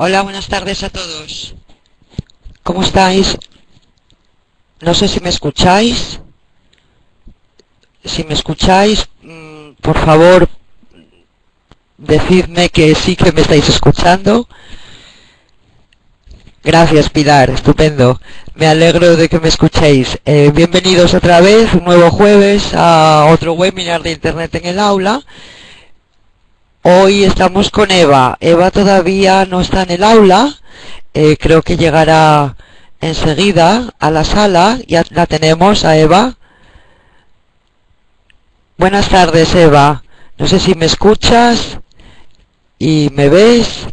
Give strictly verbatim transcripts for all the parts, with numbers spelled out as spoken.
Hola, buenas tardes a todos. ¿Cómo estáis? No sé si me escucháis. Si me escucháis, mmm, por favor, decidme que sí que me estáis escuchando. Gracias, Pilar, estupendo. Me alegro de que me escuchéis. Eh, bienvenidos otra vez, un nuevo jueves, a otro webinar de Internet en el aula. Hoy estamos con Eva. Eva todavía no está en el aula. Eh, creo que llegará enseguida a la sala. Ya la tenemos a Eva. Buenas tardes, Eva. No sé si me escuchas y me ves.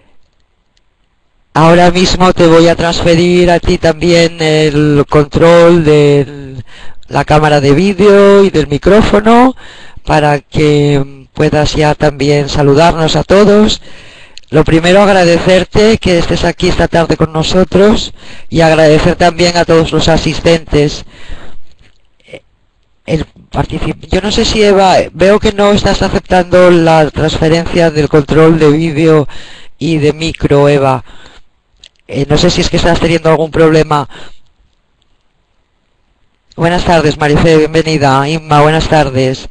Ahora mismo te voy a transferir a ti también el control de la cámara de vídeo y del micrófono para que puedas ya también saludarnos a todos. Lo primero, agradecerte que estés aquí esta tarde con nosotros y agradecer también a todos los asistentes. El particip- Yo no sé si Eva, veo que no estás aceptando la transferencia del control de vídeo y de micro, Eva. Eh, no sé si es que estás teniendo algún problema. Buenas tardes, Marife, bienvenida. Inma, buenas tardes.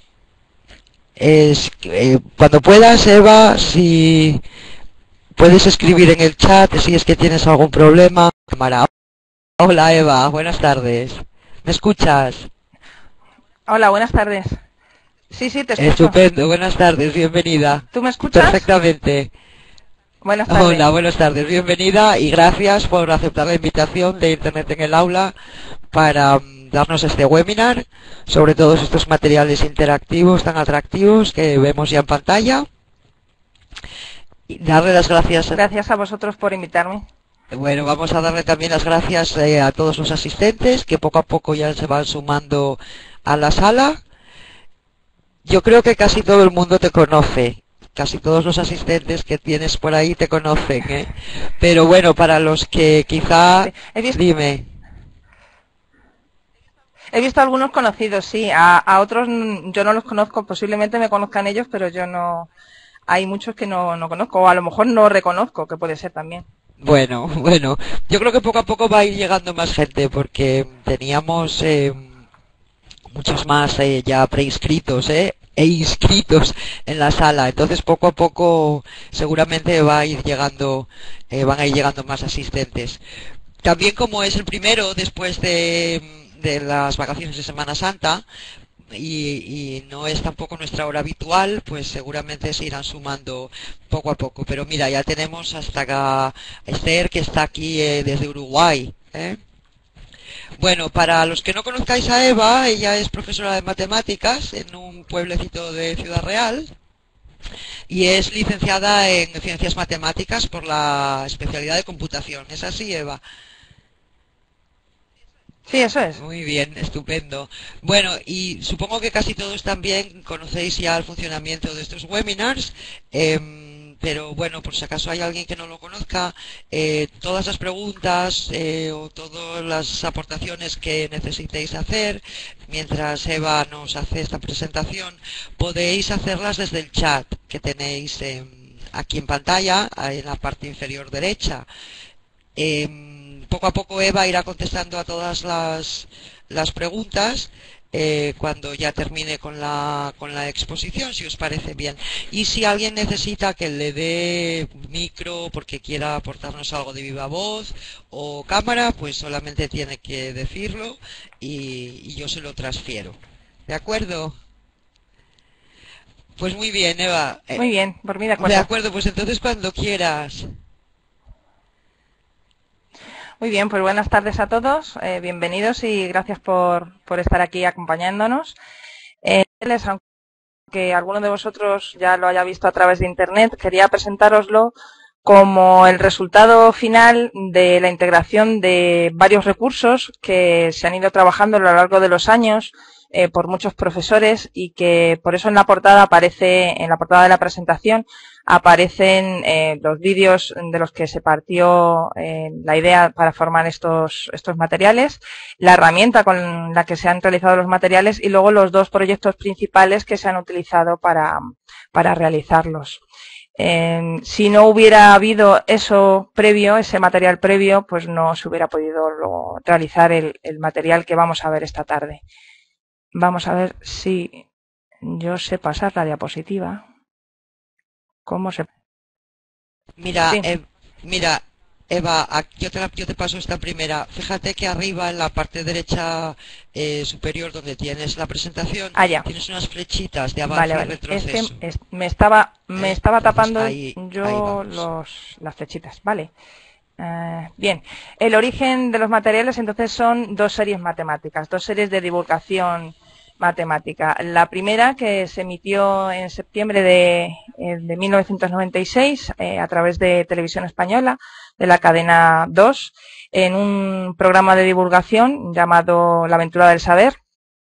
Es, eh, cuando puedas, Eva, si puedes escribir en el chat si es que tienes algún problema. Hola, Eva, buenas tardes. ¿Me escuchas? Hola, buenas tardes. Sí, sí, te escucho. Estupendo, buenas tardes, bienvenida. ¿Tú me escuchas? Perfectamente. Buenas tardes. Hola, buenas tardes, bienvenida y gracias por aceptar la invitación de Internet en el aula para um, darnos este webinar sobre todos estos materiales interactivos tan atractivos que vemos ya en pantalla. Y darle las gracias. Gracias a vosotros por invitarme. Bueno, vamos a darle también las gracias eh, a todos los asistentes que poco a poco ya se van sumando a la sala. Yo creo que casi todo el mundo te conoce. Casi todos los asistentes que tienes por ahí te conocen, ¿eh? Pero bueno, para los que quizá... Sí, he visto, dime. He visto algunos conocidos, sí. A, a otros yo no los conozco. Posiblemente me conozcan ellos, pero yo no... Hay muchos que no, no conozco. O a lo mejor no reconozco, que puede ser también. Bueno, bueno. Yo creo que poco a poco va a ir llegando más gente porque teníamos eh, muchos más eh, ya preinscritos, ¿eh? e inscritos en la sala, entonces poco a poco seguramente va a ir llegando eh, van a ir llegando más asistentes. También, como es el primero después de, de las vacaciones de Semana Santa y, y no es tampoco nuestra hora habitual, pues seguramente se irán sumando poco a poco. Pero mira, ya tenemos hasta acá Esther, que está aquí eh, desde Uruguay, ¿eh? Bueno, para los que no conozcáis a Eva, ella es profesora de matemáticas en un pueblecito de Ciudad Real y es licenciada en ciencias matemáticas por la especialidad de computación. ¿Es así, Eva? Sí, eso es. Muy bien, estupendo. Bueno, y supongo que casi todos también conocéis ya el funcionamiento de estos webinars. Eh, Pero bueno, por si acaso hay alguien que no lo conozca, eh, todas las preguntas eh, o todas las aportaciones que necesitéis hacer mientras Eva nos hace esta presentación, podéis hacerlas desde el chat que tenéis eh, aquí en pantalla, en la parte inferior derecha. Eh, poco a poco Eva irá contestando a todas las, las preguntas. Eh, cuando ya termine con la, con la exposición, si os parece bien. Y si alguien necesita que le dé micro porque quiera aportarnos algo de viva voz o cámara, pues solamente tiene que decirlo y, y yo se lo transfiero. ¿De acuerdo? Pues muy bien, Eva. Muy bien, por mí de acuerdo. De acuerdo, pues entonces cuando quieras. Muy bien, pues buenas tardes a todos, eh, bienvenidos y gracias por, por estar aquí acompañándonos. Eh, aunque alguno de vosotros ya lo haya visto a través de Internet, quería presentároslo como el resultado final de la integración de varios recursos que se han ido trabajando a lo largo de los años eh, por muchos profesores y que por eso en la portada aparece, en la portada de la presentación, aparecen eh, los vídeos de los que se partió eh, la idea para formar estos, estos materiales, la herramienta con la que se han realizado los materiales y luego los dos proyectos principales que se han utilizado para, para realizarlos. Eh, si no hubiera habido eso previo, ese material previo, pues no se hubiera podido luego realizar el, el material que vamos a ver esta tarde. Vamos a ver si yo sé pasar la diapositiva. ¿Cómo se...? Mira, Sí. eh, mira, Eva, a- yo te, la- yo te paso esta primera. Fíjate que arriba en la parte derecha eh, superior donde tienes la presentación, Ah, ya. tienes unas flechitas de Vale, avance y vale. Es que retroceso. es- me estaba, me ¿Eh? estaba Entonces tapando ahí, ahí yo vamos. los, las flechitas. Vale. Eh, bien, el origen de los materiales entonces son dos series matemáticas, dos series de divulgación matemática. La primera que se emitió en septiembre de, eh, de mil novecientos noventa y seis eh, a través de Televisión Española, de la cadena dos, en un programa de divulgación llamado La aventura del saber,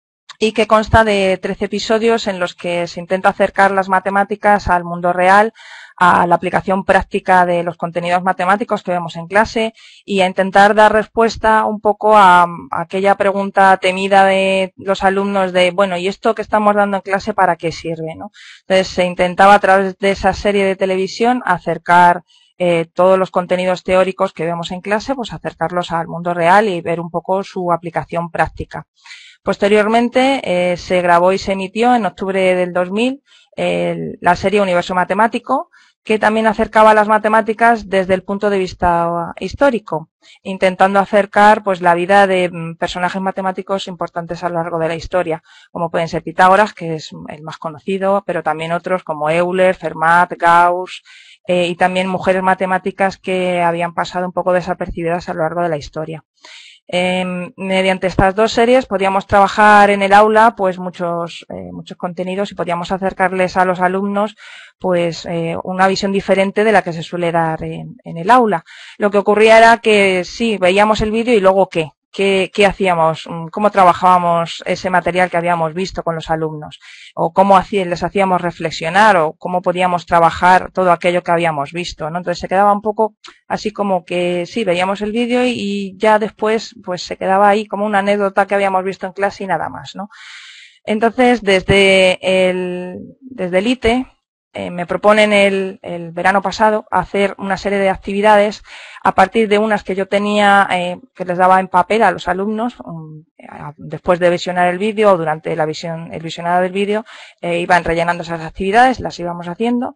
y que consta de trece episodios en los que se intenta acercar las matemáticas al mundo real, a la aplicación práctica de los contenidos matemáticos que vemos en clase y a intentar dar respuesta un poco a, a aquella pregunta temida de los alumnos de, bueno, ¿y esto que estamos dando en clase para qué sirve?, ¿no? Entonces se intentaba a través de esa serie de televisión acercar eh, todos los contenidos teóricos que vemos en clase, pues acercarlos al mundo real y ver un poco su aplicación práctica. Posteriormente eh, se grabó y se emitió en octubre del dos mil eh, la serie Universo Matemático, que también acercaba las matemáticas desde el punto de vista histórico, intentando acercar pues la vida de mm, personajes matemáticos importantes a lo largo de la historia, como pueden ser Pitágoras, que es el más conocido, pero también otros como Euler, Fermat, Gauss, eh, y también mujeres matemáticas que habían pasado un poco desapercibidas a lo largo de la historia. Eh, mediante estas dos series podíamos trabajar en el aula pues muchos, eh, muchos contenidos y podíamos acercarles a los alumnos pues eh, una visión diferente de la que se suele dar en, en el aula. Lo que ocurría era que sí, veíamos el vídeo y luego ¿qué? ¿Qué, qué hacíamos? ¿Cómo trabajábamos ese material que habíamos visto con los alumnos? ¿O cómo hacía, les hacíamos reflexionar? ¿O cómo podíamos trabajar todo aquello que habíamos visto, ¿no? Entonces se quedaba un poco así como que sí, veíamos el vídeo y, y ya después pues se quedaba ahí como una anécdota que habíamos visto en clase y nada más, ¿no? Entonces, desde el, desde el I T E eh, me proponen el, el verano pasado hacer una serie de actividades a partir de unas que yo tenía eh, que les daba en papel a los alumnos um, después de visionar el vídeo o durante la visión, el visionado del vídeo eh, iban rellenando esas actividades, las íbamos haciendo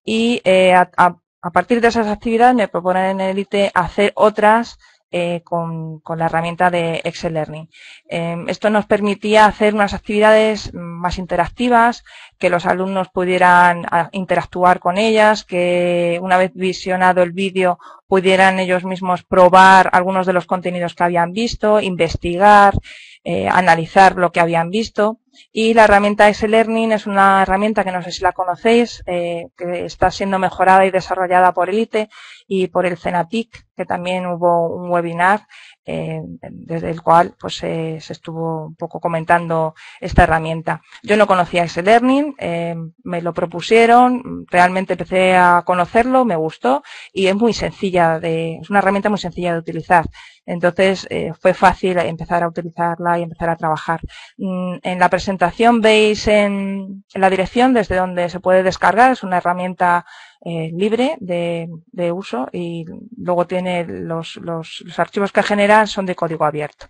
y eh, a, a, a partir de esas actividades me proponen en el I T E hacer otras Eh, con, con la herramienta de Excel Learning. Eh, esto nos permitía hacer unas actividades más interactivas, que los alumnos pudieran a, interactuar con ellas, que una vez visionado el vídeo pudieran ellos mismos probar algunos de los contenidos que habían visto, investigar, eh, analizar lo que habían visto. Y la herramienta Excel Learning es una herramienta que no sé si la conocéis, eh, que está siendo mejorada y desarrollada por el I T E y por el CENATIC, que también hubo un webinar eh, desde el cual pues eh, se estuvo un poco comentando esta herramienta. Yo no conocía Excel Learning, eh, me lo propusieron, realmente empecé a conocerlo, me gustó y es muy sencilla, de, es una herramienta muy sencilla de utilizar. Entonces eh, fue fácil empezar a utilizarla y empezar a trabajar. En la presentación veis en, en la dirección desde donde se puede descargar, es una herramienta eh, libre de, de uso y luego tiene los, los, los archivos que genera son de código abierto.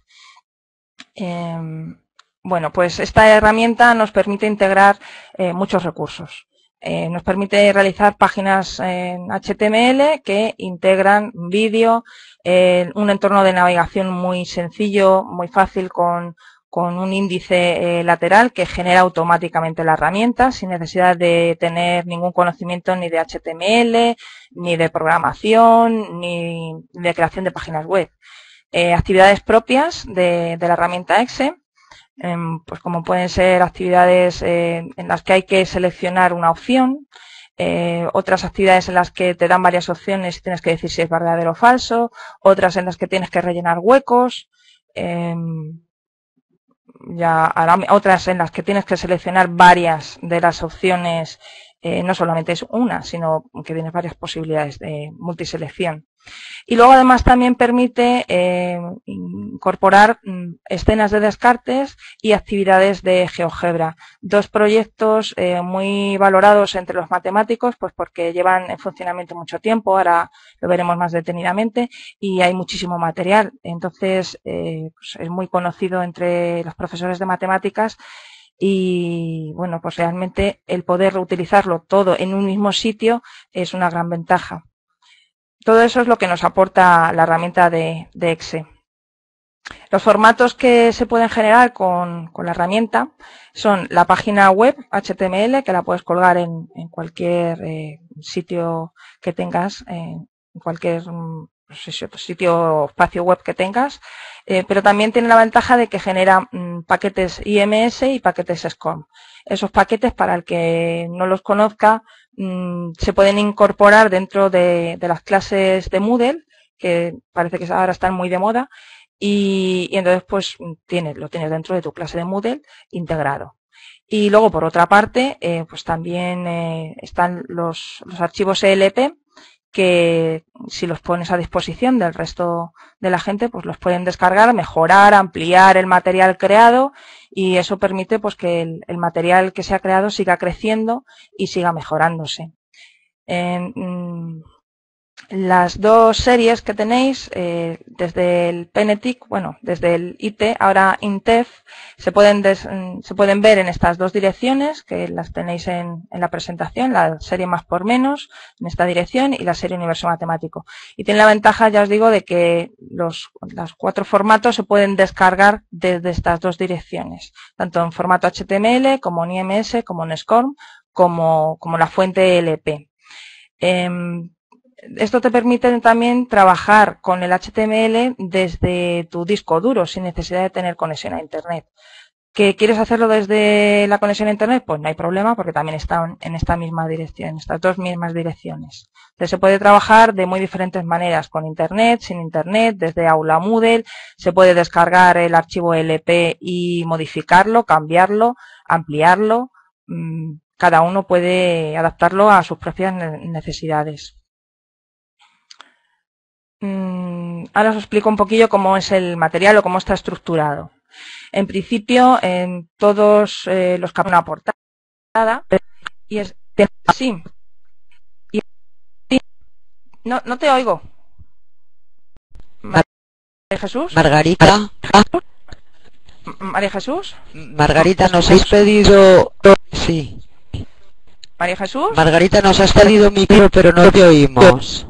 Eh, bueno, pues esta herramienta nos permite integrar eh, muchos recursos. Eh, nos permite realizar páginas en H T M L que integran vídeo, eh, un entorno de navegación muy sencillo, muy fácil con, con un índice eh, lateral que genera automáticamente la herramienta sin necesidad de tener ningún conocimiento ni de H T M L, ni de programación, ni de creación de páginas web. Eh, actividades propias de, de la herramienta Excel, eh, pues como pueden ser actividades eh, en las que hay que seleccionar una opción, eh, otras actividades en las que te dan varias opciones y tienes que decir si es verdadero o falso, otras en las que tienes que rellenar huecos, eh, ya otras en las que tienes que seleccionar varias de las opciones Eh, no solamente es una, sino que tienes varias posibilidades de multiselección. Y luego además también permite eh, incorporar mm, escenas de descartes y actividades de GeoGebra. Dos proyectos eh, muy valorados entre los matemáticos, pues porque llevan en funcionamiento mucho tiempo, ahora lo veremos más detenidamente, y hay muchísimo material. Entonces, eh, pues es muy conocido entre los profesores de matemáticas. Y bueno, pues realmente el poder reutilizarlo todo en un mismo sitio es una gran ventaja. Todo eso es lo que nos aporta la herramienta de, de Exe. Los formatos que se pueden generar con, con la herramienta son la página web H T M L, que la puedes colgar en, en cualquier eh, sitio que tengas, eh, en cualquier sitio o espacio web que tengas, eh, pero también tiene la ventaja de que genera mmm, paquetes I M S y paquetes S C O M. Esos paquetes, para el que no los conozca, mmm, se pueden incorporar dentro de, de las clases de Moodle, que parece que ahora están muy de moda, y, y entonces pues tienes, lo tienes dentro de tu clase de Moodle integrado. Y luego, por otra parte, eh, pues también eh, están los, los archivos E L P, que si los pones a disposición del resto de la gente, pues los pueden descargar, mejorar, ampliar el material creado, y eso permite pues que el, el material que se ha creado siga creciendo y siga mejorándose. Eh, Las dos series que tenéis, eh, desde el Penetic, bueno, desde el I T, ahora Intef, se pueden, des, se pueden ver en estas dos direcciones, que las tenéis en, en la presentación, la serie más por menos, en esta dirección, y la serie Universo Matemático. Y tiene la ventaja, ya os digo, de que los, los cuatro formatos se pueden descargar desde estas dos direcciones, tanto en formato H T M L, como en I M S, como en S C O M, como, como la fuente E L P. Eh, Esto te permite también trabajar con el H T M L desde tu disco duro, sin necesidad de tener conexión a Internet. ¿Que quieres hacerlo desde la conexión a Internet? Pues no hay problema, porque también está en esta misma dirección, en estas dos mismas direcciones. Entonces se puede trabajar de muy diferentes maneras, con Internet, sin Internet, desde Aula Moodle. Se puede descargar el archivo E L P y modificarlo, cambiarlo, ampliarlo. Cada uno puede adaptarlo a sus propias necesidades. Ahora os explico un poquillo cómo es el material o cómo está estructurado. En principio, en todos eh, los capítulos una portada, y es así. Y, no, no te oigo. María Jesús. Margarita. María Jesús. Margarita, nos has pedido... Sí. María Jesús. Margarita, nos has pedido micro, pero no te oímos.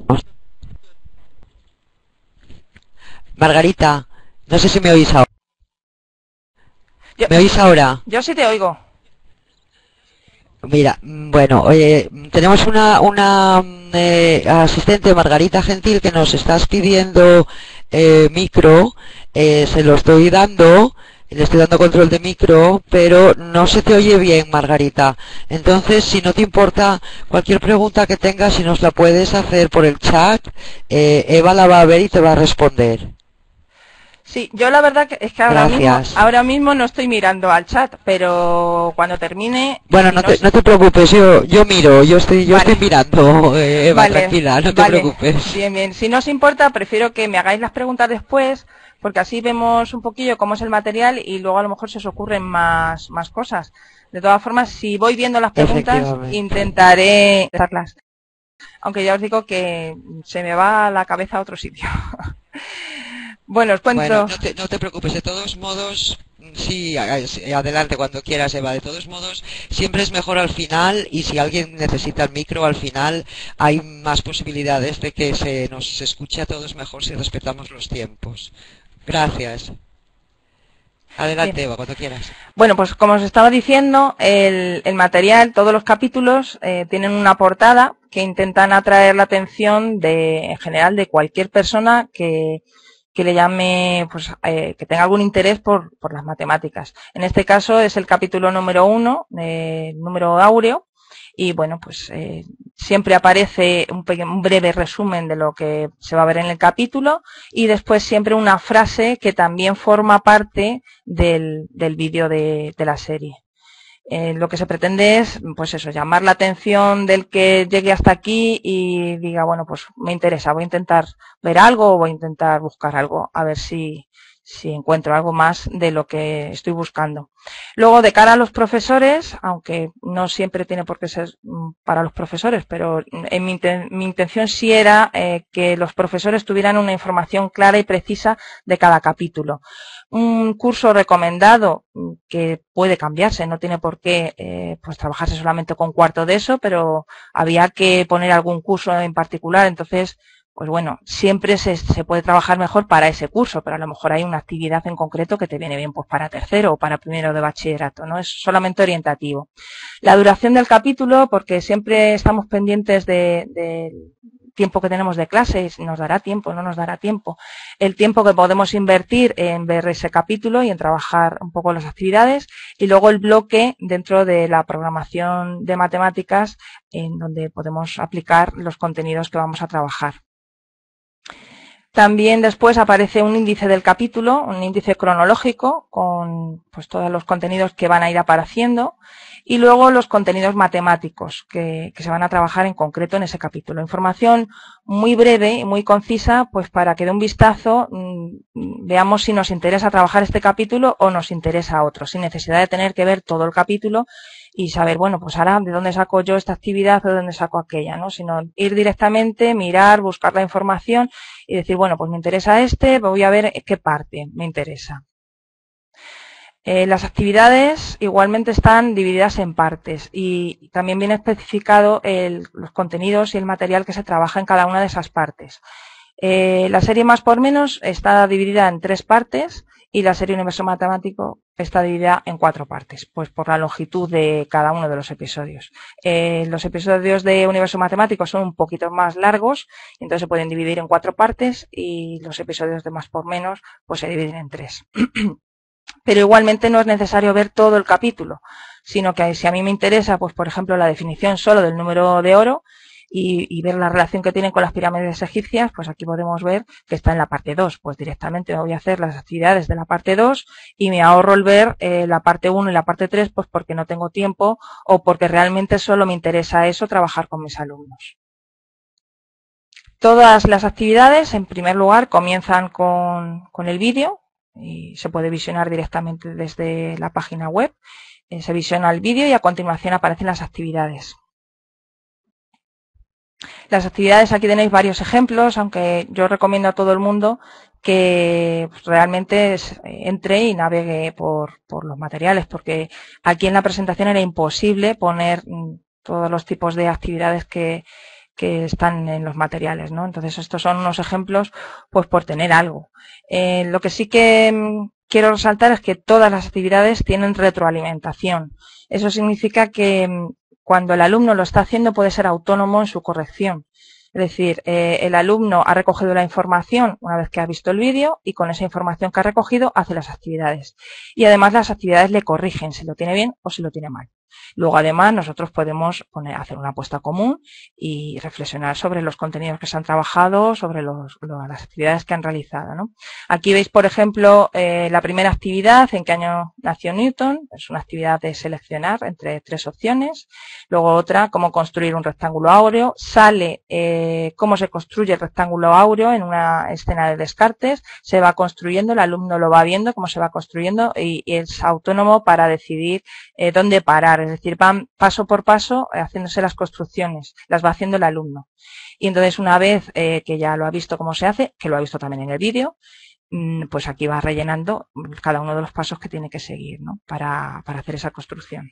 Margarita, no sé si me oís ahora. Yo, ¿Me oís ahora? Yo sí te oigo. Mira, bueno, oye, tenemos una, una eh, asistente, Margarita Gentil, que nos estás pidiendo eh, micro, eh, se lo estoy dando, le estoy dando control de micro, pero no se te oye bien, Margarita. Entonces, si no te importa, cualquier pregunta que tengas, si nos la puedes hacer por el chat, eh, Eva la va a ver y te va a responder. Sí, yo la verdad que es que ahora mismo, ahora mismo no estoy mirando al chat, pero cuando termine... Bueno, si no, no, te, no te preocupes, yo yo miro, yo estoy yo vale. estoy mirando, eh, Eva, vale, tranquila, no te vale. preocupes. Bien, bien. Si no os importa, prefiero que me hagáis las preguntas después, porque así vemos un poquillo cómo es el material y luego a lo mejor se os ocurren más, más cosas. De todas formas, si voy viendo las preguntas, intentaré hacerlas. Aunque ya os digo que se me va la cabeza a otro sitio. Bueno, os cuento. Bueno, no te, no te preocupes, de todos modos, sí, adelante cuando quieras, Eva. De todos modos, siempre es mejor al final, y si alguien necesita el micro al final, hay más posibilidades de que se nos escuche a todos mejor si respetamos los tiempos. Gracias. Adelante, Bien. Eva, cuando quieras. Bueno, pues como os estaba diciendo, el, el material, todos los capítulos eh, tienen una portada que intentan atraer la atención de, en general, de cualquier persona que que le llame, pues, eh, que tenga algún interés por, por las matemáticas. En este caso es el capítulo número uno, eh, número áureo, y bueno, pues eh, siempre aparece un, un breve resumen de lo que se va a ver en el capítulo, y después siempre una frase que también forma parte del, del vídeo de, de la serie. Eh, lo que se pretende es, pues eso, llamar la atención del que llegue hasta aquí y diga, bueno, pues me interesa, voy a intentar ver algo o voy a intentar buscar algo, a ver si, si encuentro algo más de lo que estoy buscando. Luego, de cara a los profesores, aunque no siempre tiene por qué ser para los profesores, pero en mi, mi intención sí era eh, que los profesores tuvieran una información clara y precisa de cada capítulo. Un curso recomendado que puede cambiarse, no tiene por qué eh, pues trabajarse solamente con cuarto de eso, pero había que poner algún curso en particular, entonces pues bueno, siempre se, se puede trabajar mejor para ese curso, pero a lo mejor hay una actividad en concreto que te viene bien pues para tercero o para primero de bachillerato, ¿no? Es solamente orientativo. La duración del capítulo, porque siempre estamos pendientes de, de tiempo que tenemos de clase, nos dará tiempo, no nos dará tiempo. El tiempo que podemos invertir en ver ese capítulo y en trabajar un poco las actividades, y luego el bloque dentro de la programación de matemáticas en donde podemos aplicar los contenidos que vamos a trabajar. También después aparece un índice del capítulo, un índice cronológico con pues todos los contenidos que van a ir apareciendo, y luego los contenidos matemáticos que, que se van a trabajar en concreto en ese capítulo. Información muy breve y muy concisa, pues para que de un vistazo mmm, veamos si nos interesa trabajar este capítulo o nos interesa otro, sin necesidad de tener que ver todo el capítulo y saber, bueno, pues ahora de dónde saco yo esta actividad o de dónde saco aquella, ¿no? Sino ir directamente, mirar, buscar la información y decir, bueno, pues me interesa este, voy a ver qué parte me interesa. Eh, las actividades igualmente están divididas en partes y también viene especificado el, los contenidos y el material que se trabaja en cada una de esas partes. Eh, la serie Más por Menos está dividida en tres partes y la serie Universo Matemático está dividida en cuatro partes, pues por la longitud de cada uno de los episodios. Eh, los episodios de Universo Matemático son un poquito más largos, entonces se pueden dividir en cuatro partes, y los episodios de Más por Menos pues se dividen en tres. Pero igualmente no es necesario ver todo el capítulo, sino que si a mí me interesa, pues por ejemplo, la definición solo del número de oro y, y ver la relación que tienen con las pirámides egipcias, pues aquí podemos ver que está en la parte dos. Pues directamente voy a hacer las actividades de la parte dos y me ahorro el ver eh, la parte uno y la parte tres, pues porque no tengo tiempo o porque realmente solo me interesa eso, trabajar con mis alumnos. Todas las actividades, en primer lugar, comienzan con, con el vídeo. Y se puede visionar directamente desde la página web. Eh, se visiona el vídeo y a continuación aparecen las actividades. Las actividades, aquí tenéis varios ejemplos, aunque yo recomiendo a todo el mundo que realmente entre y navegue por, por los materiales, porque aquí en la presentación era imposible poner todos los tipos de actividades que, que están en los materiales, ¿no? Entonces estos son unos ejemplos pues por tener algo. Eh, lo que sí que mmm, quiero resaltar es que todas las actividades tienen retroalimentación. Eso significa que mmm, cuando el alumno lo está haciendo puede ser autónomo en su corrección. Es decir, eh, el alumno ha recogido la información una vez que ha visto el vídeo y con esa información que ha recogido hace las actividades. Y además las actividades le corrigen si lo tiene bien o si lo tiene mal. Luego, además, nosotros podemos poner, hacer una apuesta común y reflexionar sobre los contenidos que se han trabajado, sobre los, lo, las actividades que han realizado, ¿no? Aquí veis, por ejemplo, eh, la primera actividad, en qué año nació Newton. Es una actividad de seleccionar entre tres opciones. Luego otra, cómo construir un rectángulo áureo. Sale eh, cómo se construye el rectángulo áureo en una escena de Descartes. Se va construyendo, el alumno lo va viendo cómo se va construyendo y, y es autónomo para decidir eh, dónde parar. Es decir, van paso por paso haciéndose las construcciones, las va haciendo el alumno. Y entonces una vez eh, que ya lo ha visto cómo se hace, que lo ha visto también en el vídeo, pues aquí va rellenando cada uno de los pasos que tiene que seguir, ¿no? para, para hacer esa construcción.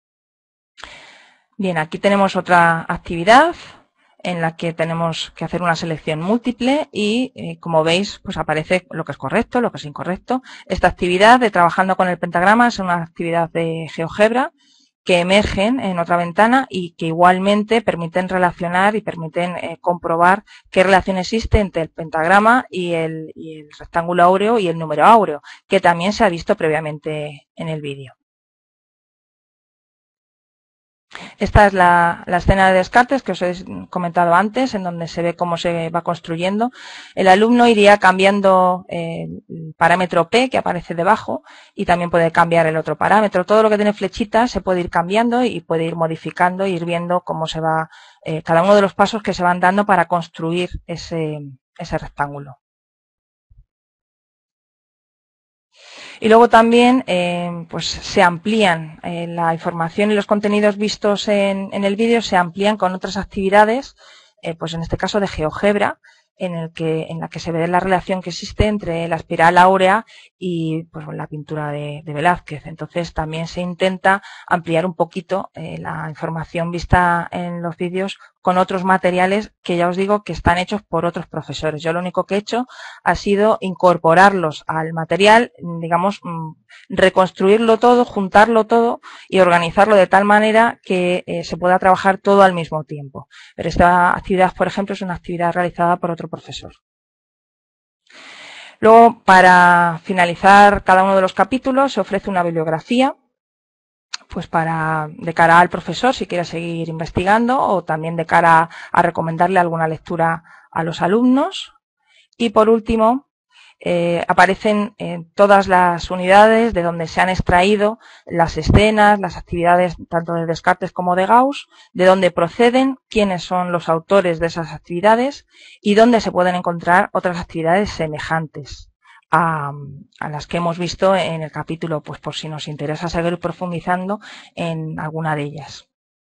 Bien, aquí tenemos otra actividad en la que tenemos que hacer una selección múltiple y, eh, como veis, pues aparece lo que es correcto, lo que es incorrecto. Esta actividad de trabajando con el pentagrama es una actividad de GeoGebra que emergen en otra ventana y que igualmente permiten relacionar y permiten eh, comprobar qué relación existe entre el pentagrama y el, y el rectángulo áureo y el número áureo, que también se ha visto previamente en el vídeo. Esta es la, la escena de Descartes que os he comentado antes, en donde se ve cómo se va construyendo. El alumno iría cambiando eh, el parámetro P que aparece debajo y también puede cambiar el otro parámetro. Todo lo que tiene flechitas se puede ir cambiando y puede ir modificando e ir viendo cómo se va, eh, cada uno de los pasos que se van dando para construir ese, ese rectángulo. Y luego también eh, pues se amplían eh, la información y los contenidos vistos en, en el vídeo se amplían con otras actividades, eh, pues en este caso de GeoGebra, en el que en la que se ve la relación que existe entre la espiral áurea y pues la pintura de, de Velázquez. Entonces también se intenta ampliar un poquito eh, la información vista en los vídeos con otros materiales que ya os digo que están hechos por otros profesores. Yo lo único que he hecho ha sido incorporarlos al material, digamos, reconstruirlo todo, juntarlo todo y organizarlo de tal manera que eh, se pueda trabajar todo al mismo tiempo. Pero esta actividad, por ejemplo, es una actividad realizada por otro profesor. Luego, para finalizar cada uno de los capítulos, se ofrece una bibliografía pues para de cara al profesor si quiere seguir investigando o también de cara a recomendarle alguna lectura a los alumnos. Y por último, eh, aparecen eh, todas las unidades de donde se han extraído las escenas, las actividades tanto de Descartes como de Gauss, de dónde proceden, quiénes son los autores de esas actividades y dónde se pueden encontrar otras actividades semejantes A, a las que hemos visto en el capítulo, pues por si nos interesa seguir profundizando en alguna de ellas.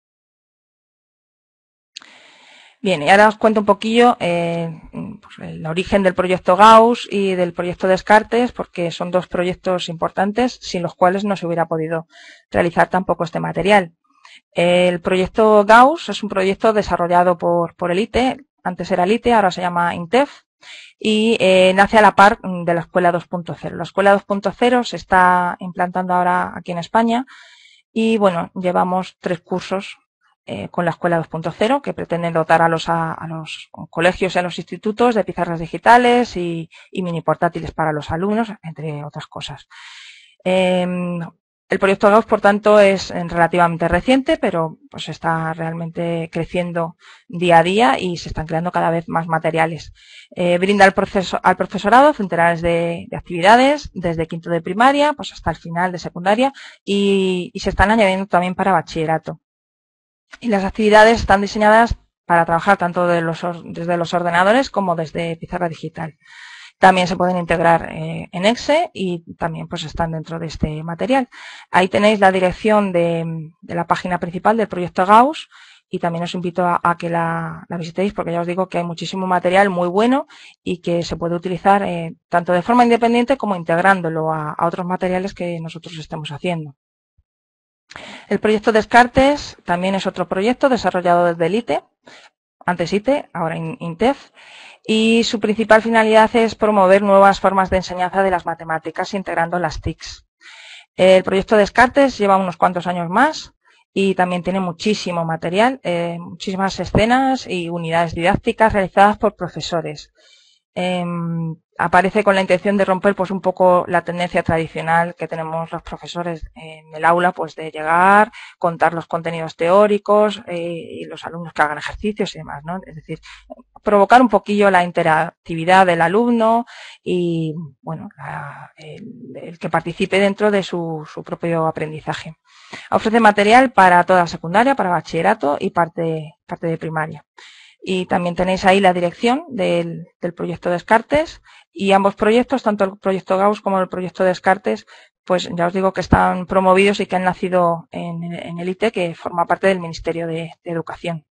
Bien, y ahora os cuento un poquillo eh, pues el origen del proyecto Gauss y del proyecto Descartes, porque son dos proyectos importantes sin los cuales no se hubiera podido realizar tampoco este material. El proyecto Gauss es un proyecto desarrollado por, por el I T E, antes era el I T E, ahora se llama INTEF, y eh, nace a la par de la Escuela dos punto cero. La Escuela dos punto cero se está implantando ahora aquí en España y, bueno, llevamos tres cursos eh, con la Escuela dos punto cero que pretenden dotar a los, a, a los colegios y a los institutos de pizarras digitales y, y mini portátiles para los alumnos, entre otras cosas. Eh, El proyecto Gauss, por tanto, es relativamente reciente, pero pues está realmente creciendo día a día y se están creando cada vez más materiales. Eh, brinda al, proceso, al profesorado centenares de, de actividades, desde quinto de primaria pues hasta el final de secundaria y, y se están añadiendo también para bachillerato. Y las actividades están diseñadas para trabajar tanto de los, desde los ordenadores como desde pizarra digital. También se pueden integrar eh, en Excel y también pues están dentro de este material. Ahí tenéis la dirección de, de la página principal del proyecto Gauss y también os invito a, a que la, la visitéis porque ya os digo que hay muchísimo material muy bueno y que se puede utilizar eh, tanto de forma independiente como integrándolo a, a otros materiales que nosotros estemos haciendo. El proyecto Descartes también es otro proyecto desarrollado desde el I T E, antes I T E, ahora INTEF, y su principal finalidad es promover nuevas formas de enseñanza de las matemáticas integrando las T I Cs. El proyecto Descartes lleva unos cuantos años más y también tiene muchísimo material, eh, muchísimas escenas y unidades didácticas realizadas por profesores. Eh, aparece con la intención de romper pues un poco la tendencia tradicional que tenemos los profesores en el aula, pues de llegar, contar los contenidos teóricos eh, y los alumnos que hagan ejercicios y demás, ¿no? Es decir, provocar un poquillo la interactividad del alumno y, bueno, la, el, el que participe dentro de su, su propio aprendizaje. Ofrece material para toda secundaria, para bachillerato y parte, parte de primaria. Y también tenéis ahí la dirección del, del proyecto Descartes y ambos proyectos, tanto el proyecto Gauss como el proyecto Descartes, pues ya os digo que están promovidos y que han nacido en, en el I T E, que forma parte del Ministerio de, de Educación.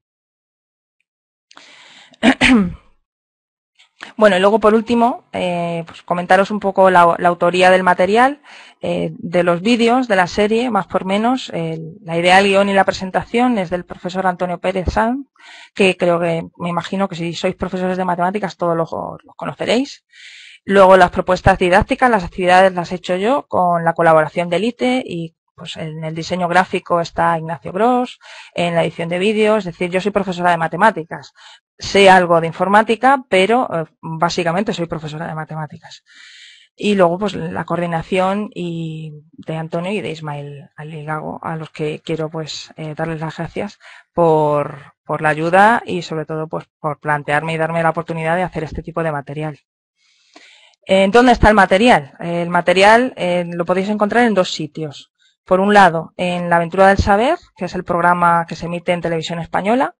Bueno, y luego por último, eh, pues comentaros un poco la, la autoría del material, eh, de los vídeos de la serie, más por menos. Eh, la idea, el guión y la presentación es del profesor Antonio Pérez Sanz, que creo que, me imagino que si sois profesores de matemáticas todos los, los conoceréis. Luego las propuestas didácticas, las actividades las he hecho yo con la colaboración del I T E y pues en el diseño gráfico está Ignacio Gros, en la edición de vídeos, es decir, yo soy profesora de matemáticas. Sé algo de informática, pero eh, básicamente soy profesora de matemáticas. Y luego, pues, la coordinación y de Antonio y de Ismael Aligago, a los que quiero, pues, eh, darles las gracias por, por la ayuda y, sobre todo, pues, por plantearme y darme la oportunidad de hacer este tipo de material. ¿En dónde está el material? El material eh, lo podéis encontrar en dos sitios. Por un lado, en La Aventura del Saber, que es el programa que se emite en Televisión Española.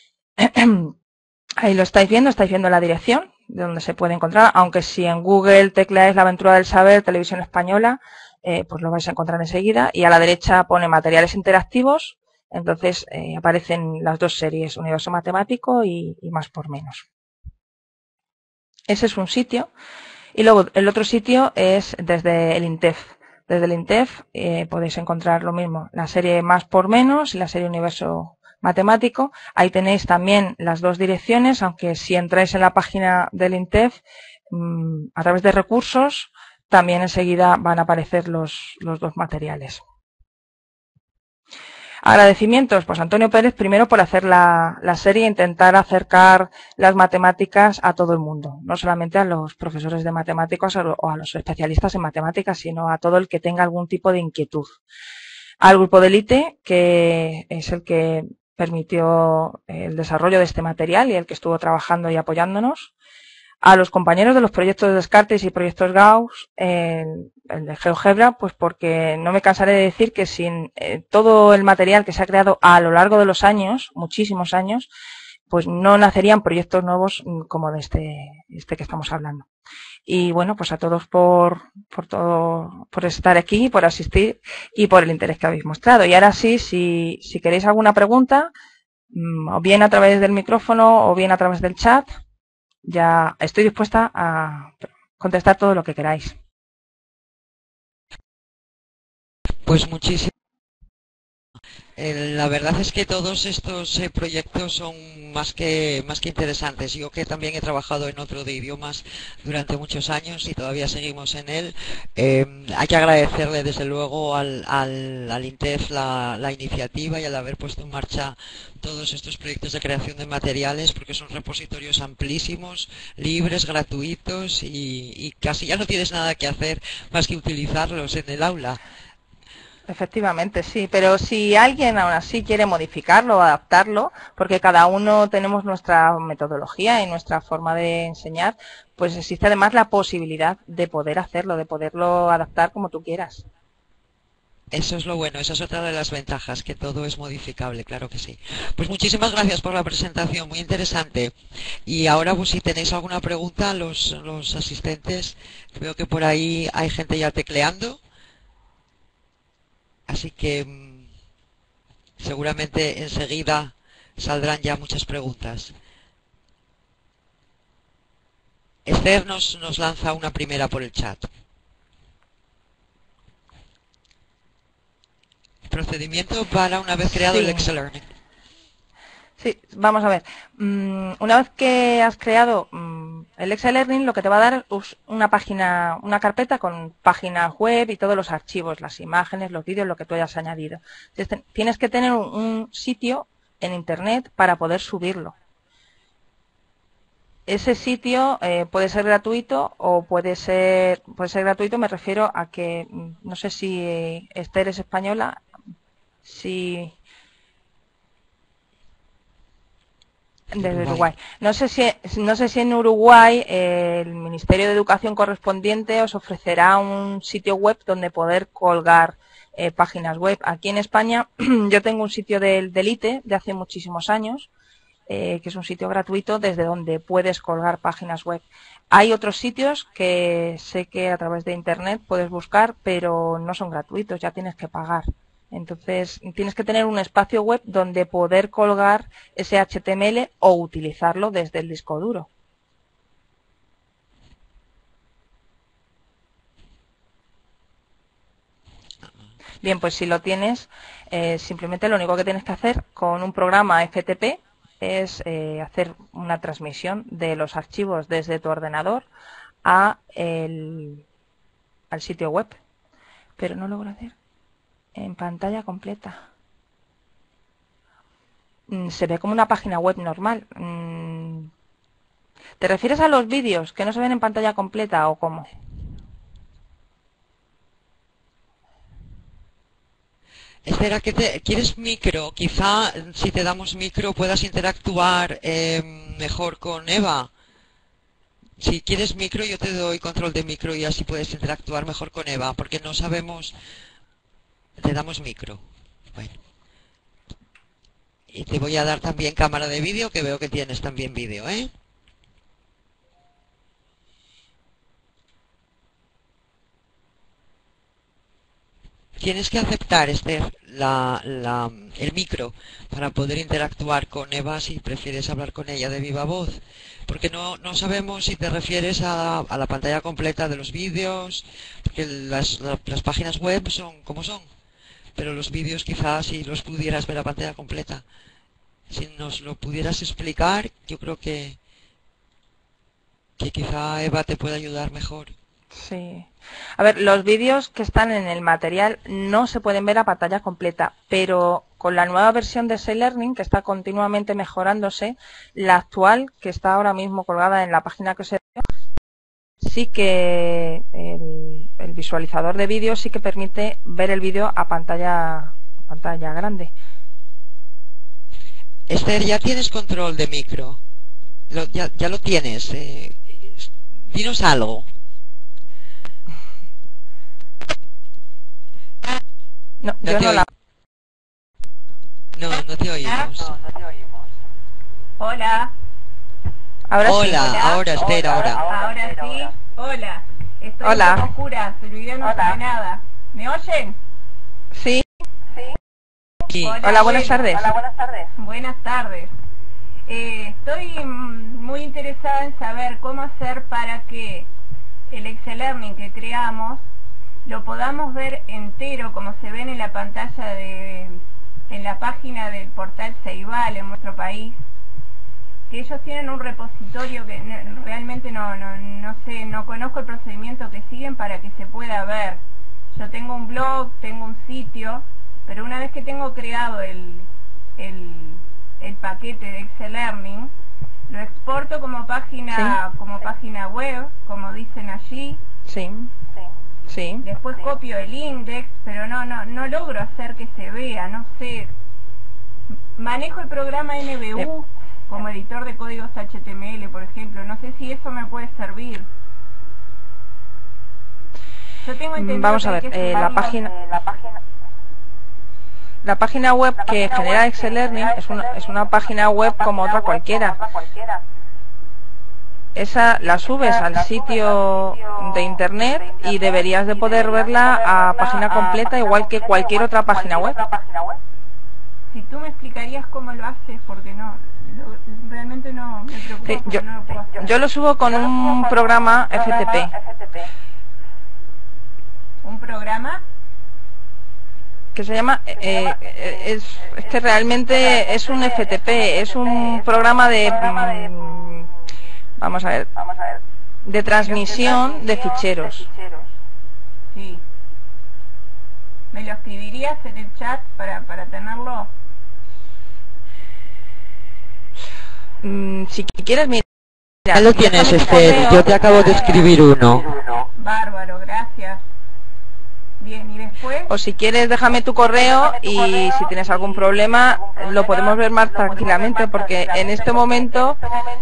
Ahí lo estáis viendo, estáis viendo la dirección de donde se puede encontrar, aunque si en Google tecleáis La Aventura del Saber, Televisión Española, eh, pues lo vais a encontrar enseguida. Y a la derecha pone materiales interactivos, entonces eh, aparecen las dos series, Universo Matemático y, y Más por Menos. Ese es un sitio. Y luego el otro sitio es desde el INTEF. Desde el INTEF eh, podéis encontrar lo mismo, la serie Más por Menos y la serie Universo Matemático. Ahí tenéis también las dos direcciones, aunque si entráis en la página del INTEF, mmm, a través de recursos, también enseguida van a aparecer los, los dos materiales. Agradecimientos, pues Antonio Pérez, primero por hacer la, la serie e intentar acercar las matemáticas a todo el mundo, no solamente a los profesores de matemáticas o a los especialistas en matemáticas, sino a todo el que tenga algún tipo de inquietud. Al grupo de élite, que es el que permitió el desarrollo de este material y el que estuvo trabajando y apoyándonos. A los compañeros de los proyectos de Descartes y proyectos Gauss, eh, el de GeoGebra, pues porque no me cansaré de decir que sin eh, todo el material que se ha creado a lo largo de los años, muchísimos años, pues no nacerían proyectos nuevos como de este, este que estamos hablando. Y bueno, pues a todos por, por todo, por estar aquí, por asistir y por el interés que habéis mostrado. Y ahora sí, si, si queréis alguna pregunta, o bien a través del micrófono o bien a través del chat, ya estoy dispuesta a contestar todo lo que queráis. Pues muchísimas. Eh, la verdad es que todos estos eh, proyectos son más que más que interesantes. Yo que también he trabajado en otro de idiomas durante muchos años y todavía seguimos en él, eh, hay que agradecerle desde luego al, al, al INTEF la, la iniciativa y al haber puesto en marcha todos estos proyectos de creación de materiales, porque son repositorios amplísimos, libres, gratuitos y, y casi ya no tienes nada que hacer más que utilizarlos en el aula. Efectivamente, sí, pero si alguien aún así quiere modificarlo o adaptarlo, porque cada uno tenemos nuestra metodología y nuestra forma de enseñar, pues existe además la posibilidad de poder hacerlo, de poderlo adaptar como tú quieras. Eso es lo bueno, esa es otra de las ventajas, que todo es modificable, claro que sí. Pues muchísimas gracias por la presentación, muy interesante. Y ahora, pues si tenéis alguna pregunta, los, los asistentes, veo que por ahí hay gente ya tecleando. Así que mmm, seguramente enseguida saldrán ya muchas preguntas. Esther nos, nos lanza una primera por el chat. Procedimiento para una vez creado Sí. el Excel Learning. Sí, vamos a ver. Una vez que has creado el Excel Learning, lo que te va a dar es una página, una carpeta con páginas web y todos los archivos, las imágenes, los vídeos, lo que tú hayas añadido. Entonces, tienes que tener un sitio en Internet para poder subirlo. Ese sitio eh, puede ser gratuito o puede ser, puede ser gratuito, me refiero a que, no sé si Esther es española, si... Desde Uruguay. Uruguay. No sé si, no sé si en Uruguay eh, el Ministerio de Educación correspondiente os ofrecerá un sitio web donde poder colgar eh, páginas web. Aquí en España yo tengo un sitio del, del I T E de hace muchísimos años, eh, que es un sitio gratuito desde donde puedes colgar páginas web. Hay otros sitios que sé que a través de Internet puedes buscar, pero no son gratuitos, ya tienes que pagar. Entonces, tienes que tener un espacio web donde poder colgar ese H T M L o utilizarlo desde el disco duro. Bien, pues si lo tienes, eh, simplemente lo único que tienes que hacer con un programa F T P es eh, hacer una transmisión de los archivos desde tu ordenador a el, al sitio web. Pero no logro hacer en pantalla completa. Se ve como una página web normal. ¿Te refieres a los vídeos que no se ven en pantalla completa o cómo? Esther, ¿a qué te- ¿quieres micro? Quizá si te damos micro puedas interactuar eh, mejor con Eva. Si quieres micro, yo te doy control de micro y así puedes interactuar mejor con Eva, porque no sabemos. Te damos micro. Bueno. Y te voy a dar también cámara de vídeo, que veo que tienes también vídeo, ¿eh? Tienes que aceptar, Esther, la, la, el micro para poder interactuar con Eva si prefieres hablar con ella de viva voz. Porque no, no sabemos si te refieres a, a la pantalla completa de los vídeos, porque las, la- las páginas web son como son, pero los vídeos quizás si los pudieras ver a pantalla completa. Si nos lo pudieras explicar, yo creo que, que quizá Eva te pueda ayudar mejor. Sí. A ver, los vídeos que están en el material no se pueden ver a pantalla completa, pero con la nueva versión de C-Learning, que está continuamente mejorándose, la actual, que está ahora mismo colgada en la página que os he dado, sí que el, el visualizador de vídeo sí que permite ver el vídeo a pantalla, a pantalla grande. Esther, ya tienes control de micro. Lo- ya, ya lo tienes. eh, dinos algo. No, No yo te no la... oí- No, no te oímos. Hola, Ahora sí. Hola, Hola. ahora, Esther, ahora. ahora sí. Hola, estoy Hola. un poco oscura, el video no se ve nada. ¿Me oyen? Sí. Sí. Hola, buenas bueno. tardes. buenas tardes. Buenas tardes. Eh, estoy mm, muy interesada en saber cómo hacer para que el Excel Learning que creamos lo podamos ver entero como se ven en la pantalla de en la página del portal Ceibal en nuestro país, que ellos tienen un repositorio que no- realmente no, no, no sé, no conozco el procedimiento que siguen para que se pueda ver. Yo tengo un blog, tengo un sitio, pero una vez que tengo creado el, el, el paquete de Excel Learning, lo exporto como página, como página web, como dicen allí. Sí. Sí. Después copio el index, pero no, no, no logro hacer que se vea, no sé. Manejo el programa N B U como editor de códigos H T M L, por ejemplo. No sé si eso me puede servir. Yo tengo entendido Vamos que a hay ver, que eh, la subirlo- página... La página web que genera Excel Learning es una, es una página web como otra cualquiera. Esa la subes al sitio de internet y deberías de poder verla a página completa igual que cualquier otra página web. Si tú me explicarías cómo lo haces, porque no, lo- realmente no me preocupa Sí, porque yo, no lo puedo hacer. yo lo subo con un programa F T P. ¿Un programa? Que se llama, eh, eh, es, es que realmente es un F T P, es un programa de, mm, vamos a ver, de transmisión de ficheros. Sí. ¿Me lo escribirías en el chat para, para tenerlo? Mm, si quieres, mira, Ya lo tienes, déjame tu Esther. correo. Yo te acabo de escribir uno. Bárbaro, gracias. Bien, ¿y después? O si quieres, déjame tu correo y si tienes algún problema lo podemos ver más tranquilamente porque en este momento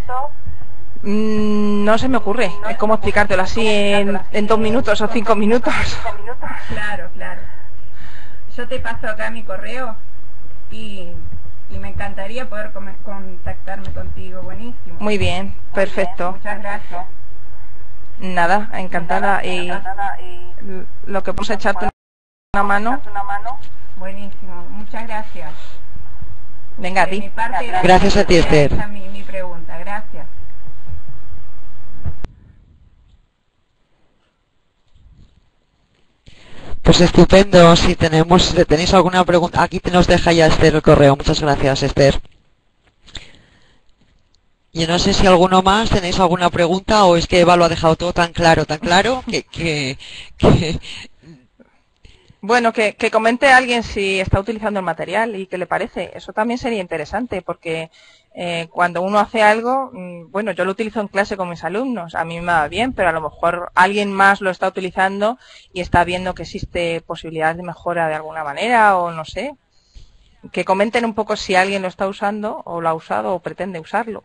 mm, no se me ocurre cómo explicártelo así en, en dos minutos o cinco minutos. Claro, claro. Yo te paso acá mi correo y, y me encantaría poder come- contactarme contigo. Buenísimo. Muy bien, perfecto. Muchas gracias. Nada, encantada. Y l- lo que puse echarte una mano. Buenísimo, muchas gracias. Venga, a De mi ti. parte era- Gracias a ti, Esther. esa es mi, mi pregunta, gracias. Pues estupendo. Si tenemos, si tenéis alguna pregunta, aquí te nos deja ya Esther el correo. Muchas gracias, Esther. Yo no sé si alguno más tenéis alguna pregunta o es que Eva lo ha dejado todo tan claro, tan claro que, que, que Bueno, que, que comente alguien si está utilizando el material y qué le parece. Eso también sería interesante porque Eh, cuando uno hace algo, bueno, yo lo utilizo en clase con mis alumnos, a mí me va bien, pero a lo mejor alguien más lo está utilizando y está viendo que existe posibilidad de mejora de alguna manera o no sé. Que comenten un poco si alguien lo está usando o lo ha usado o pretende usarlo.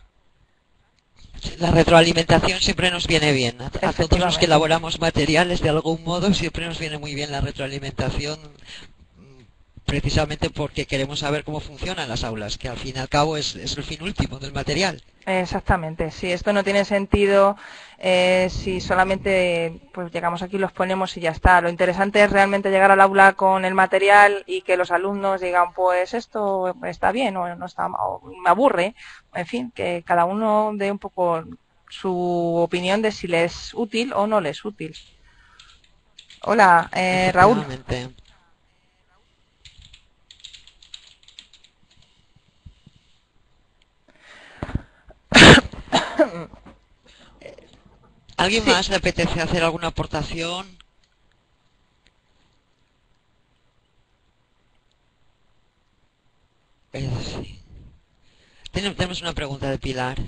La retroalimentación siempre nos viene bien. A, a todos los que elaboramos materiales, de algún modo, siempre nos viene muy bien la retroalimentación, precisamente porque queremos saber cómo funcionan las aulas, que al fin y al cabo es, es el fin último del material. Exactamente, sí, esto no tiene sentido eh, si solamente pues llegamos aquí, los ponemos y ya está. Lo interesante es realmente llegar al aula con el material y que los alumnos digan, pues esto está bien o no está, o me aburre. En fin, que cada uno dé un poco su opinión de si le es útil o no le es útil. Hola, eh, Raúl. ¿Alguien sí. más le apetece hacer alguna aportación? Eh, sí. Tenemos una pregunta de Pilar.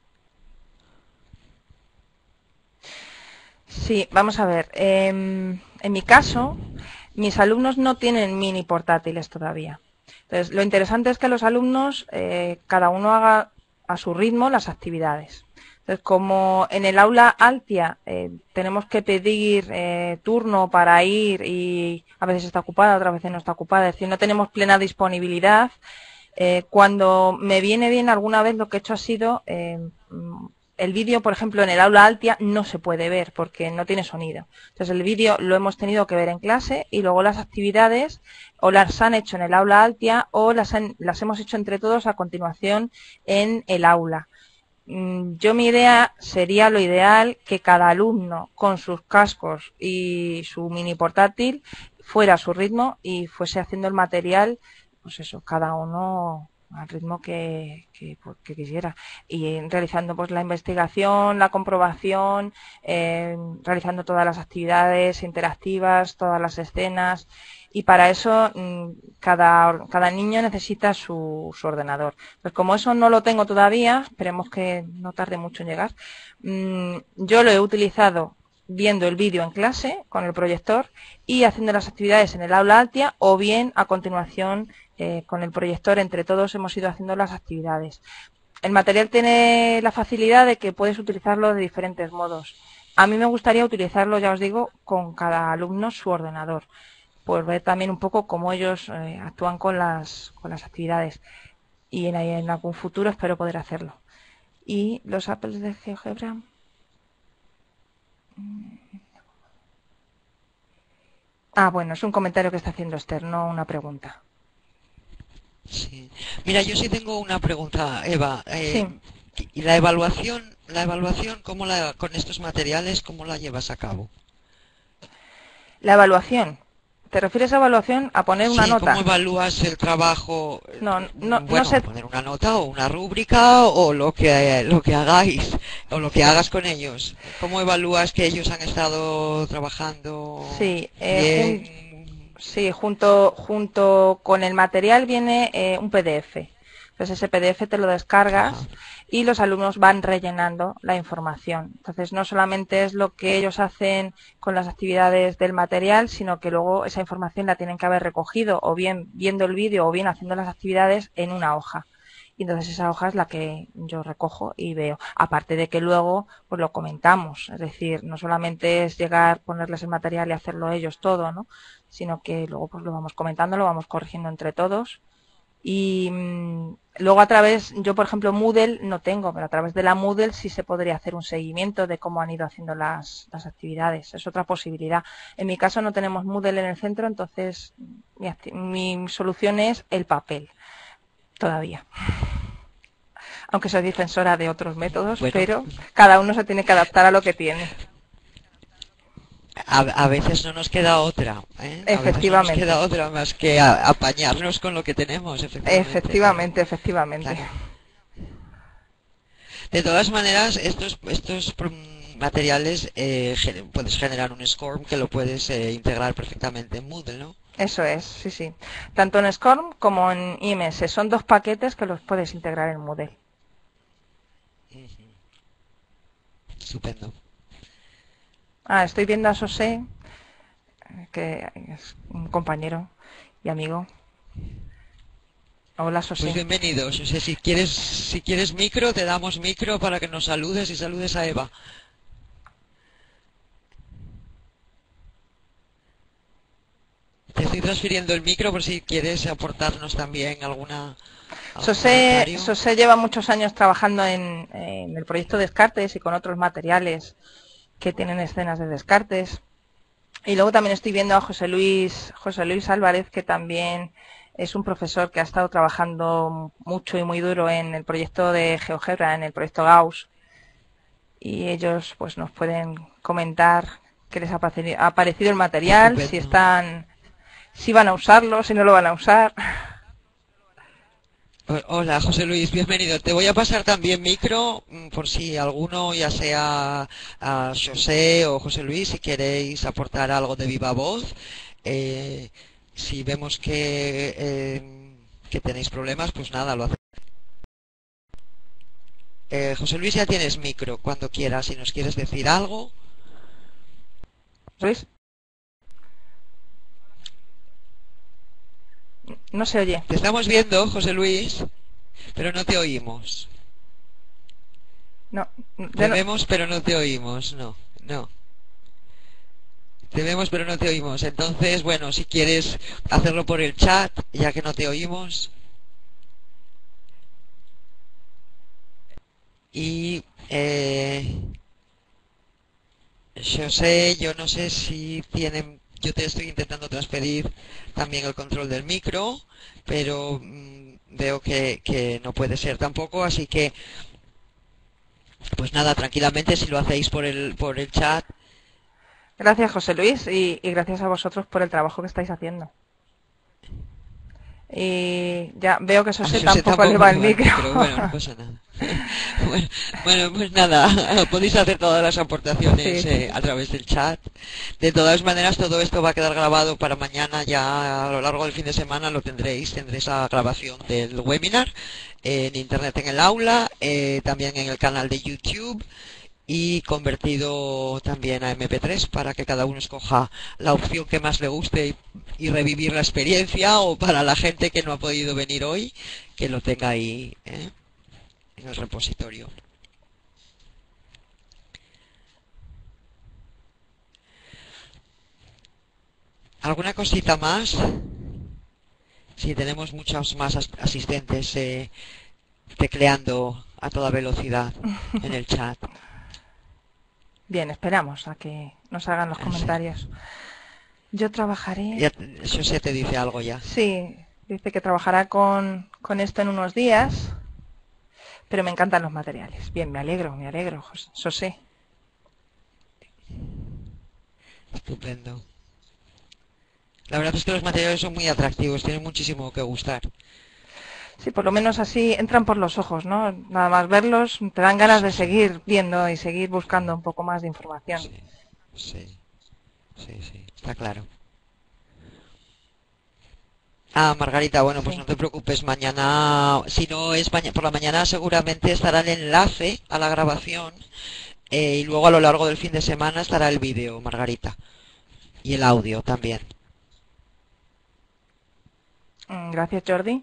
Sí, vamos a ver. Eh, en mi caso, mis alumnos no tienen mini portátiles todavía. Entonces, lo interesante es que los alumnos, eh, cada uno haga a su ritmo las actividades. Entonces, como en el aula Altia eh, tenemos que pedir eh, turno para ir y a veces está ocupada, otras veces no está ocupada, es decir, no tenemos plena disponibilidad, eh, cuando me viene bien alguna vez lo que he hecho ha sido, eh, el vídeo, por ejemplo, en el aula Altia no se puede ver porque no tiene sonido. Entonces, el vídeo lo hemos tenido que ver en clase y luego las actividades o las han hecho en el aula Altia o las, han, las hemos hecho entre todos a continuación en el aula. Yo mi idea sería lo ideal que cada alumno con sus cascos y su mini portátil fuera a su ritmo y fuese haciendo el material, pues eso, cada uno al ritmo que, que, que quisiera y realizando pues la investigación, la comprobación, eh, realizando todas las actividades interactivas, todas las escenas. Y para eso cada, cada niño necesita su, su ordenador. Pues como eso no lo tengo todavía, esperemos que no tarde mucho en llegar, yo lo he utilizado viendo el vídeo en clase con el proyector y haciendo las actividades en el aula Altia o bien a continuación eh, con el proyector entre todos hemos ido haciendo las actividades. El material tiene la facilidad de que puedes utilizarlo de diferentes modos. A mí me gustaría utilizarlo, ya os digo, con cada alumno su ordenador. Pues ver también un poco cómo ellos eh, actúan con las, con las actividades. Y en, en algún futuro espero poder hacerlo. ¿Y los apples de GeoGebra? Ah, bueno, es un comentario que está haciendo Esther, no una pregunta. Sí. Mira, yo sí tengo una pregunta, Eva. Eh, sí. ¿Y la evaluación, la evaluación cómo la, con estos materiales, cómo la llevas a cabo? La evaluación. ¿Te refieres a evaluación a poner una sí, nota? ¿cómo evalúas el trabajo? No, no, bueno, no sé. poner una nota o una rúbrica o lo que lo que hagáis o lo que hagas con ellos. ¿Cómo evalúas que ellos han estado trabajando? Sí, eh, jun sí, junto junto con el material viene eh, un P D F. Entonces ese P D F te lo descargas. Ajá. Y los alumnos van rellenando la información. Entonces no solamente es lo que ellos hacen con las actividades del material, sino que luego esa información la tienen que haber recogido o bien viendo el vídeo o bien haciendo las actividades en una hoja. Y entonces esa hoja es la que yo recojo y veo. Aparte de que luego pues lo comentamos. Es decir, no solamente es llegar, ponerles el material y hacerlo ellos todo, ¿no? Sino que luego pues lo vamos comentando, lo vamos corrigiendo entre todos. Y mmm, luego a través, yo por ejemplo Moodle no tengo, pero a través de la Moodle sí se podría hacer un seguimiento de cómo han ido haciendo las, las actividades. Es otra posibilidad. En mi caso no tenemos Moodle en el centro, entonces mi, mi solución es el papel, todavía. Aunque soy defensora de otros métodos, bueno, pero cada uno se tiene que adaptar a lo que tiene. A, a veces no nos queda otra, ¿eh? Efectivamente. A veces no nos queda otra más que a, apañarnos con lo que tenemos, efectivamente. Efectivamente, efectivamente. Claro. De todas maneras, estos estos materiales eh, puedes generar un SCORM que lo puedes eh, integrar perfectamente en Moodle, ¿no? Eso es, sí, sí. Tanto en SCORM como en I M S. Son dos paquetes que los puedes integrar en Moodle. Ujú. Estupendo. Ah, estoy viendo a José, que es un compañero y amigo. Hola, Pues José. bienvenidos. O sea, si quieres, si quieres micro, te damos micro para que nos saludes y saludes a Eva. Te estoy transfiriendo el micro por si quieres aportarnos también alguna algún José, comentario. José lleva muchos años trabajando en, en el proyecto Descartes y con otros materiales que tienen escenas de Descartes. Y luego también estoy viendo a José Luis, José Luis Álvarez, que también es un profesor que ha estado trabajando mucho y muy duro en el proyecto de GeoGebra, en el proyecto Gauss. Y ellos pues nos pueden comentar qué les ha parecido, ha parecido el material, si Estupendo. están, si van a usarlo, si no lo van a usar. Ho- Hola, José Luis, bienvenido. Te voy a pasar también micro mm, por si alguno, ya sea a José o José Luis, si queréis aportar algo de viva voz. Eh, si vemos que, eh, que tenéis problemas, pues nada, lo hacemos. Eh, José Luis, ya tienes micro cuando quieras. Si nos quieres decir algo. Luis, no se oye. Te estamos viendo, José Luis, pero no te oímos. No, Te de no- vemos, pero no te oímos. No, no. Te vemos, pero no te oímos. Entonces, bueno, si quieres hacerlo por el chat, ya que no te oímos. Y eh, yo sé, yo no sé si tienen, yo te estoy intentando transferir también el control del micro, pero mm, veo que, que no puede ser tampoco, así que, pues nada, tranquilamente si lo hacéis por el, por el chat. Gracias, José Luis, y, y gracias a vosotros por el trabajo que estáis haciendo. Y ya veo que A José José tampoco le tampoco va le el va el micro. micro, bueno, no pasa nada. Bueno, bueno, pues nada, podéis hacer todas las aportaciones Sí. eh, a través del chat. De todas maneras, todo esto va a quedar grabado para mañana, ya a lo largo del fin de semana lo tendréis, tendréis la grabación del webinar en internet en el aula, eh, también en el canal de YouTube y convertido también a eme pe tres para que cada uno escoja la opción que más le guste y, y revivir la experiencia, o para la gente que no ha podido venir hoy, que lo tenga ahí, ¿eh?, en el repositorio. ¿Alguna cosita más? Sí, tenemos muchos más as- asistentes eh, tecleando a toda velocidad en el chat. Bien, esperamos a que nos hagan los Ah, sí. comentarios. Yo trabajaré. Ya, José te dice algo ya. Sí, dice que trabajará con, con esto en unos días, pero me encantan los materiales. Bien, me alegro, me alegro, Jos- José. Estupendo. La verdad es que los materiales son muy atractivos, tienen muchísimo que gustar. Sí, por lo menos así entran por los ojos, ¿no? Nada más verlos, te dan ganas Sí, de sí, seguir viendo y seguir sí, buscando un poco más de información. sí, sí, sí, sí, está claro. Ah, Margarita, bueno, pues Sí. no te preocupes, mañana, si no es mañana, por la mañana seguramente estará el enlace a la grabación, eh, y luego a lo largo del fin de semana estará el vídeo, Margarita, y el audio también. Mm, Gracias, Jordi.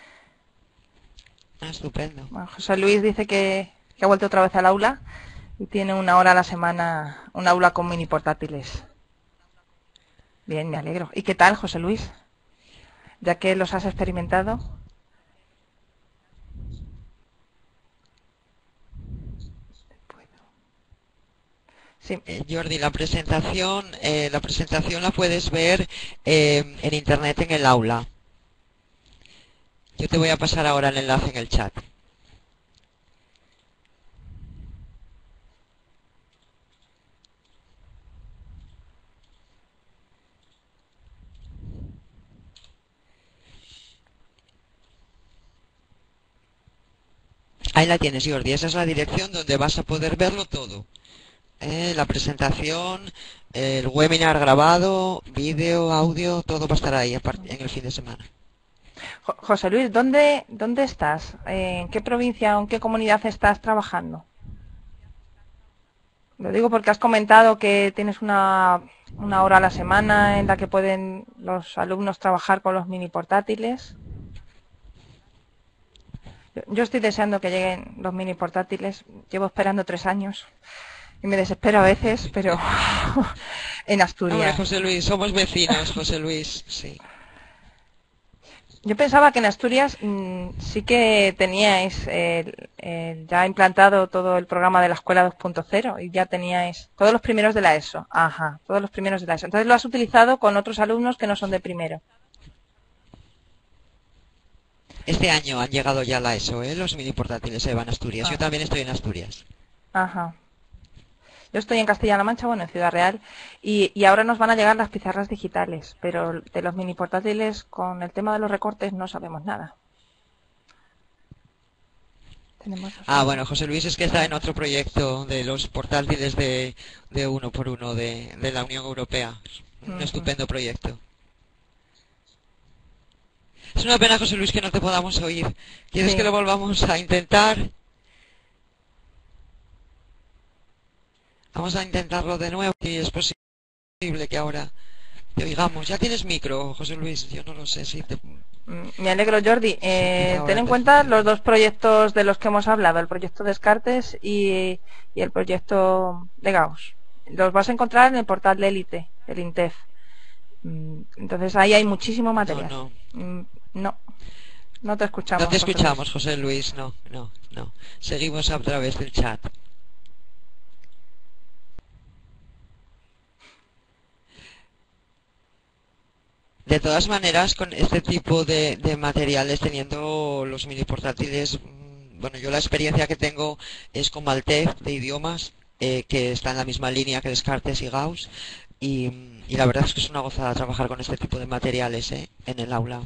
Ah, estupendo. Bueno, José Luis dice que, que ha vuelto otra vez al aula y tiene una hora a la semana, un aula con mini portátiles. Bien, me alegro. ¿Y qué tal, José Luis? Ya que los has experimentado. Sí, Eh, Jordi, la presentación, eh, la presentación la puedes ver eh, en internet en el aula. Yo te voy a pasar ahora el enlace en el chat. Ahí la tienes, Jordi. Esa es la dirección donde vas a poder verlo todo. Eh, la presentación, El webinar grabado, vídeo, audio, todo va a estar ahí en el fin de semana. Jo- José Luis, ¿dónde, dónde estás? ¿En qué provincia o en qué comunidad estás trabajando? Lo digo porque has comentado que tienes una, una hora a la semana en la que pueden los alumnos trabajar con los mini portátiles. Yo, yo estoy deseando que lleguen los mini portátiles. Llevo esperando tres años y me desespero a veces, pero en Hombre, Asturias. José Luis, somos vecinos, José Luis, sí. Yo pensaba que en Asturias mm, sí que teníais el- el ya implantado todo el programa de la escuela dos punto cero y ya teníais todos los primeros de la ESO. Ajá, todos los primeros de la ESO. Entonces lo has utilizado con otros alumnos que no son de primero. Este año han llegado ya a la ESO, ¿eh? Los mini portátiles se van a Asturias. Yo Ajá, también estoy en Asturias. ajá. Yo estoy en Castilla-La Mancha, bueno, en Ciudad Real, y, y ahora nos van a llegar las pizarras digitales, pero de los mini portátiles con el tema de los recortes no sabemos nada. Tenemos Ah, así. bueno, José Luis es que está en otro proyecto de los portátiles de, de uno por uno de, de la Unión Europea. Un Ujú. estupendo proyecto. Es una pena, José Luis, que no te podamos oír. ¿Quieres que lo Sí. volvamos a intentar? Vamos a intentarlo de nuevo, si es posible que ahora te oigamos. Ya tienes micro, José Luis. Yo no lo sé si te... Mm, Me alegro, Jordi. si quizá Eh, ten ahora en te cuenta los funcione. dos proyectos de los que hemos hablado, el proyecto Descartes y, y el proyecto de Gauss. Los vas a encontrar en el portal de Élite, el INTEF. Mm, Entonces ahí hay muchísimo No, material. no. Mm, No, no te No escuchamos, te José Luis. escuchamos, José Luis. No, no, no. Seguimos a través del chat. De todas maneras, con este tipo de, de materiales, teniendo los mini portátiles, mm, bueno, yo la experiencia que tengo es con Maltef de idiomas, eh, que está en la misma línea que Descartes y Gauss, y, mm, y la verdad es que es una gozada trabajar con este tipo de materiales, eh, en el aula.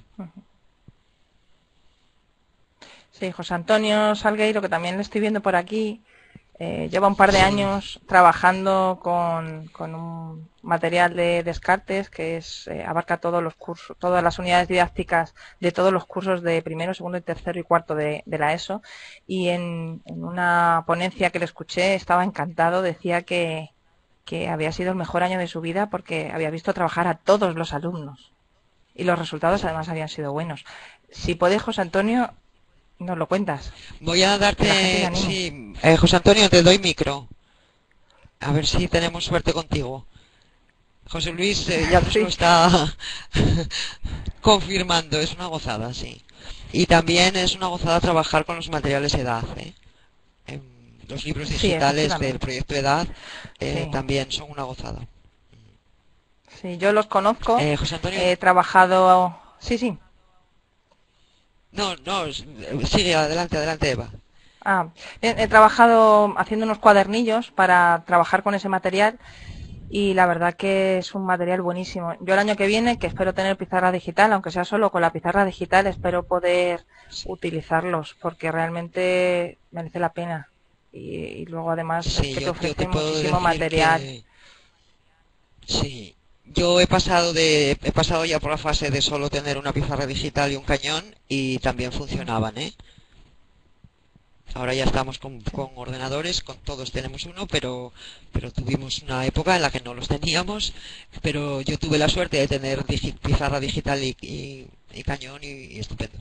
Sí, José Antonio Salgueiro, que también lo estoy viendo por aquí, eh, lleva un par de Sí, años trabajando con, con un material de Descartes que es, eh, abarca todos los cursos, todas las unidades didácticas de todos los cursos de primero, segundo, y tercero y cuarto de, de la ESO. Y en, en una ponencia que le escuché estaba encantado, decía que, que había sido el mejor año de su vida porque había visto trabajar a todos los alumnos y los resultados además habían sido buenos. Si puedes, José Antonio, nos lo cuentas, voy a que la gente se darte, anime. sí, eh, José Antonio, te doy micro, a ver si tenemos suerte contigo. José Luis eh, ya nos lo Sí, está confirmando, es una gozada, sí. Y también es una gozada trabajar con los materiales EDAD, ¿eh? Em, Los libros sí, digitales del efectivamente. proyecto EDAD eh, Sí, también son una gozada. sí, yo los conozco, Eh, José Antonio, he trabajado, sí, sí. no, no, s- sigue adelante, adelante, Eva. Ah, he, he trabajado haciendo unos cuadernillos para trabajar con ese material y la verdad que es un material buenísimo. Yo el año que viene, que espero tener pizarra digital, aunque sea solo con la pizarra digital, espero poder Sí, utilizarlos porque realmente merece la pena. Y, y luego además es sí, que te yo, yo te ofrece puedo muchísimo decir material. que sí. Yo he pasado de, he pasado ya por la fase de solo tener una pizarra digital y un cañón y también funcionaban, ¿eh? Ahora ya estamos con, Sí. con ordenadores, con todos tenemos uno, pero, pero tuvimos una época en la que no los teníamos, pero yo tuve la suerte de tener digi- pizarra digital y, y- y cañón y, y estupendo.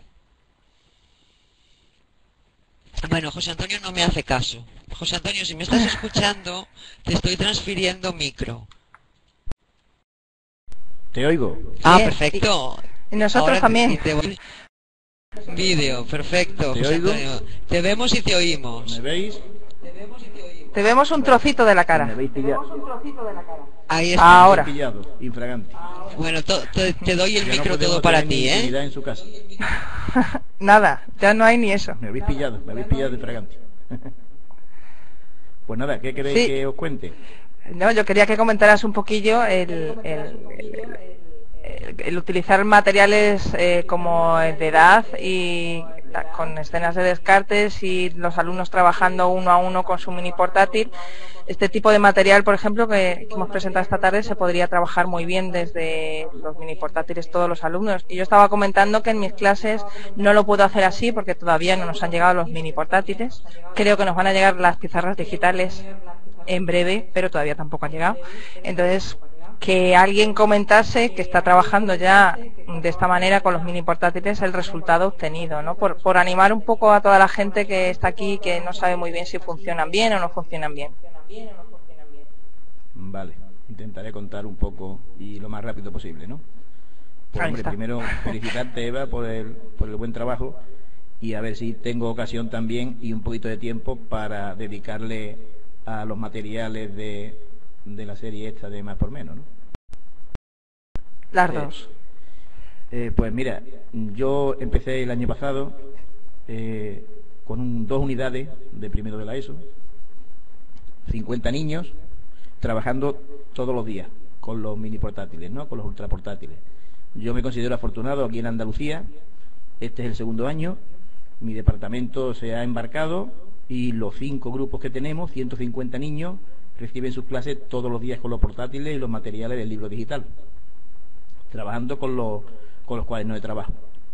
Bueno, José Antonio no me hace caso. José Antonio, si me estás escuchando, te estoy transfiriendo micro. Te oigo. Ah, Bien, y, perfecto. y nosotros Ahora te, y también. te voy. Vídeo, perfecto, Te José oigo. Antonio. Te vemos y te ¿Me oímos. veis? Te vemos un trocito de la Me cara. habéis pillado. Ahí Me está. habéis Ahora. pillado, infragante. Bueno, to- te, te doy el Ya no micro todo podemos para tener ni ti, ¿eh? intimidad en su casa. Nada, ya no hay ni eso. Me habéis pillado, me habéis pillado de infragante. Pues nada, ¿qué queréis Sí, que os cuente? no, yo quería que comentaras un poquillo el, el, el- el- el utilizar materiales eh, como el de edad y con escenas de descartes y los alumnos trabajando uno a uno con su mini portátil. Este tipo de material, por ejemplo, que, que hemos presentado esta tarde, se podría trabajar muy bien desde los mini portátiles todos los alumnos. Y yo estaba comentando que en mis clases no lo puedo hacer así porque todavía no nos han llegado los mini portátiles. Creo que nos van a llegar las pizarras digitales en breve, pero todavía tampoco han llegado. Entonces, que alguien comentase que está trabajando ya de esta manera con los mini portátiles el resultado obtenido, ¿no? Por, por animar un poco a toda la gente que está aquí que no sabe muy bien si funcionan bien o no funcionan bien. Vale, intentaré contar un poco y lo más rápido posible, ¿no? Pues, hombre, primero felicitarte, Eva, por el, por el buen trabajo y a ver si tengo ocasión también y un poquito de tiempo para dedicarle a los materiales de de la serie esta de Más por Menos, ¿no? Las dos. Eh, eh, pues mira, yo empecé el año pasado eh, con un, dos unidades de primero de la ESO, cincuenta niños, trabajando todos los días con los mini portátiles, ¿no? Con los ultra portátiles. Yo me considero afortunado aquí en Andalucía, este es el segundo año, mi departamento se ha embarcado y los cinco grupos que tenemos, ciento cincuenta niños, reciben sus clases todos los días con los portátiles y los materiales del libro digital, trabajando con los, con los cuadernos de trabajo.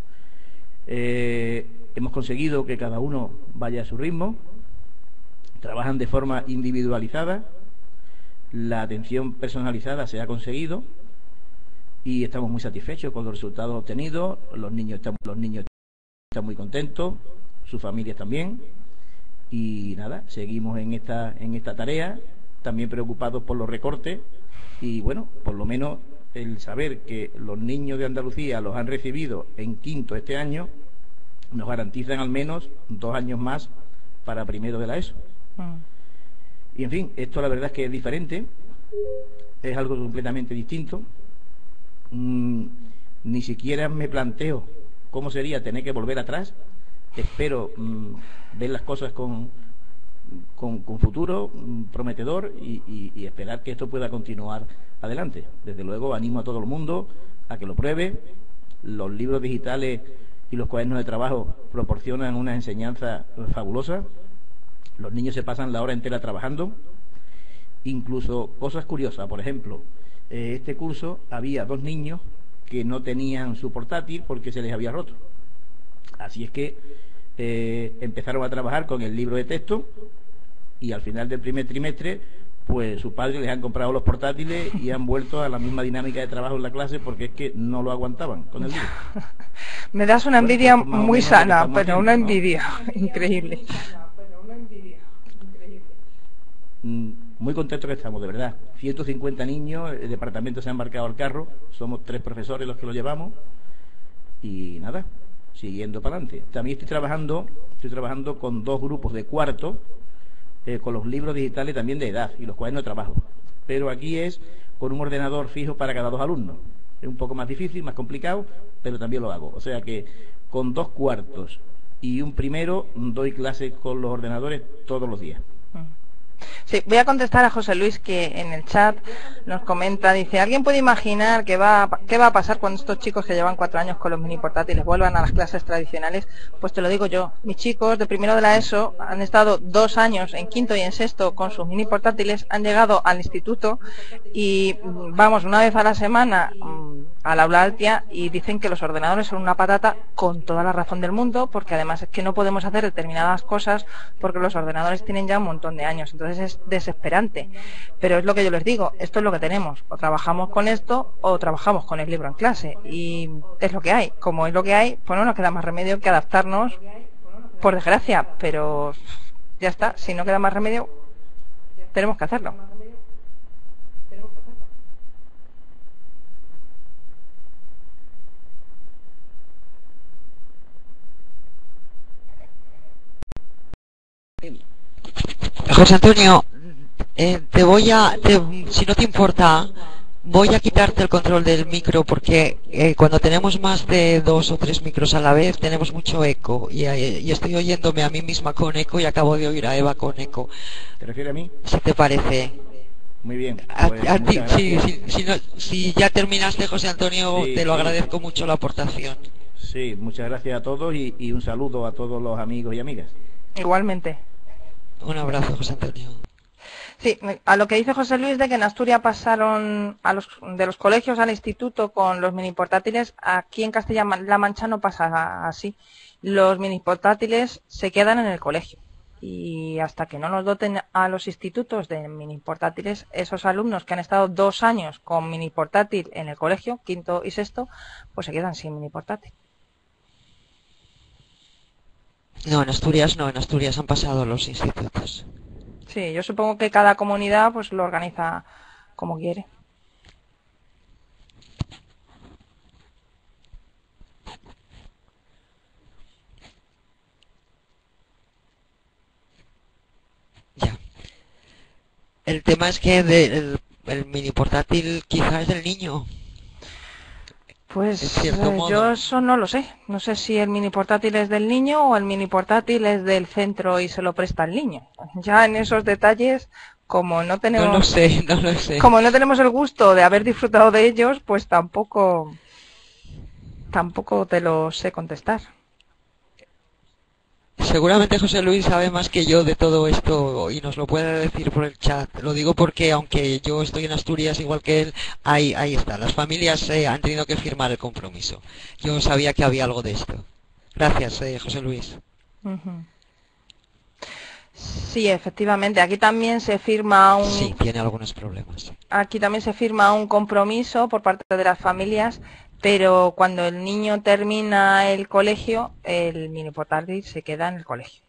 Eh, hemos conseguido que cada uno vaya a su ritmo, trabajan de forma individualizada, la atención personalizada se ha conseguido y estamos muy satisfechos con los resultados obtenidos. Los niños están, los niños están muy contentos, sus familias también, y nada, seguimos en esta, en esta tarea, también preocupados por los recortes y bueno, por lo menos el saber que los niños de Andalucía los han recibido en quinto este año nos garantizan al menos dos años más para primero de la ESO. Mm. Y en fin, esto la verdad es que es diferente, es algo completamente distinto. Mm, ni siquiera me planteo cómo sería tener que volver atrás. Espero mm, ver las cosas con Con, con futuro prometedor y, y, y esperar que esto pueda continuar adelante. Desde luego animo a todo el mundo a que lo pruebe. Los libros digitales y los cuadernos de trabajo proporcionan una enseñanza fabulosa. Los niños se pasan la hora entera trabajando. Incluso cosas curiosas, por ejemplo, eh, este curso había dos niños que no tenían su portátil porque se les había roto. Así es que eh, empezaron a trabajar con el libro de texto y al final del primer trimestre pues sus padres les han comprado los portátiles y han vuelto a la misma dinámica de trabajo en la clase porque es que no lo aguantaban con el libro. Me das una envidia bueno, pues muy sana, pero haciendo, una envidia ¿no? increíble. Muy contentos que estamos, de verdad. ciento cincuenta niños, el departamento se ha embarcado al carro, somos tres profesores los que lo llevamos y nada, siguiendo para adelante. También estoy trabajando, estoy trabajando con dos grupos de cuarto, eh, con los libros digitales también de edad y los cuadernos de trabajo. Pero aquí es con un ordenador fijo para cada dos alumnos. Es un poco más difícil, más complicado, pero también lo hago. O sea que con dos cuartos y un primero doy clases con los ordenadores todos los días. Sí, voy a contestar a José Luis que en el chat nos comenta, dice, ¿alguien puede imaginar qué va, qué va a pasar cuando estos chicos que llevan cuatro años con los mini portátiles vuelvan a las clases tradicionales? Pues te lo digo yo, mis chicos de primero de la ESO han estado dos años en quinto y en sexto con sus mini portátiles, han llegado al instituto y vamos una vez a la semana al aula Altia y dicen que los ordenadores son una patata con toda la razón del mundo, porque además es que no podemos hacer determinadas cosas porque los ordenadores tienen ya un montón de años, entonces es desesperante, pero es lo que yo les digo, esto es lo que tenemos, o trabajamos con esto o trabajamos con el libro en clase y es lo que hay, como es lo que hay, pues no nos queda más remedio que adaptarnos, por desgracia, pero ya está, si no queda más remedio tenemos que hacerlo. José Antonio, eh, te voy a, te, si no te importa, voy a quitarte el control del micro porque eh, cuando tenemos más de dos o tres micros a la vez tenemos mucho eco y, eh, y estoy oyéndome a mí misma con eco y acabo de oír a Eva con eco. ¿Te refieres a mí? ¿Si te parece? Muy bien. Pues, a, a ti, sí, sí, si, no, si ya terminaste, José Antonio, sí, te lo sí. agradezco mucho la aportación. Sí, muchas gracias a todos y, y un saludo a todos los amigos y amigas. Igualmente. Un abrazo, José Antonio. Sí, a lo que dice José Luis de que en Asturias pasaron a los, de los colegios al instituto con los mini portátiles, aquí en Castilla-La Mancha no pasa así. Los mini portátiles se quedan en el colegio y hasta que no nos doten a los institutos de mini portátiles, esos alumnos que han estado dos años con mini portátil en el colegio, quinto y sexto, pues se quedan sin mini portátil. No, en Asturias no, en Asturias han pasado los institutos. Sí, yo supongo que cada comunidad pues lo organiza como quiere. Ya. El tema es que de- el, el mini portátil quizás es del niño. Pues En cierto eh, modo. yo eso no lo sé. No sé si el mini portátil es del niño o el mini portátil es del centro y se lo presta al niño. Ya en esos detalles, como no tenemos, No lo sé, no lo sé. como no tenemos el gusto de haber disfrutado de ellos, pues tampoco, tampoco te lo sé contestar. Seguramente José Luis sabe más que yo de todo esto y nos lo puede decir por el chat. Lo digo porque aunque yo estoy en Asturias igual que él, ahí, ahí está. Las familias eh, han tenido que firmar el compromiso. Yo sabía que había algo de esto. Gracias, eh, José Luis. Ujú. Sí, efectivamente. Aquí también se firma un, Sí, tiene algunos problemas. aquí también se firma un compromiso por parte de las familias, pero cuando el niño termina el colegio, el mini portátil se queda en el colegio.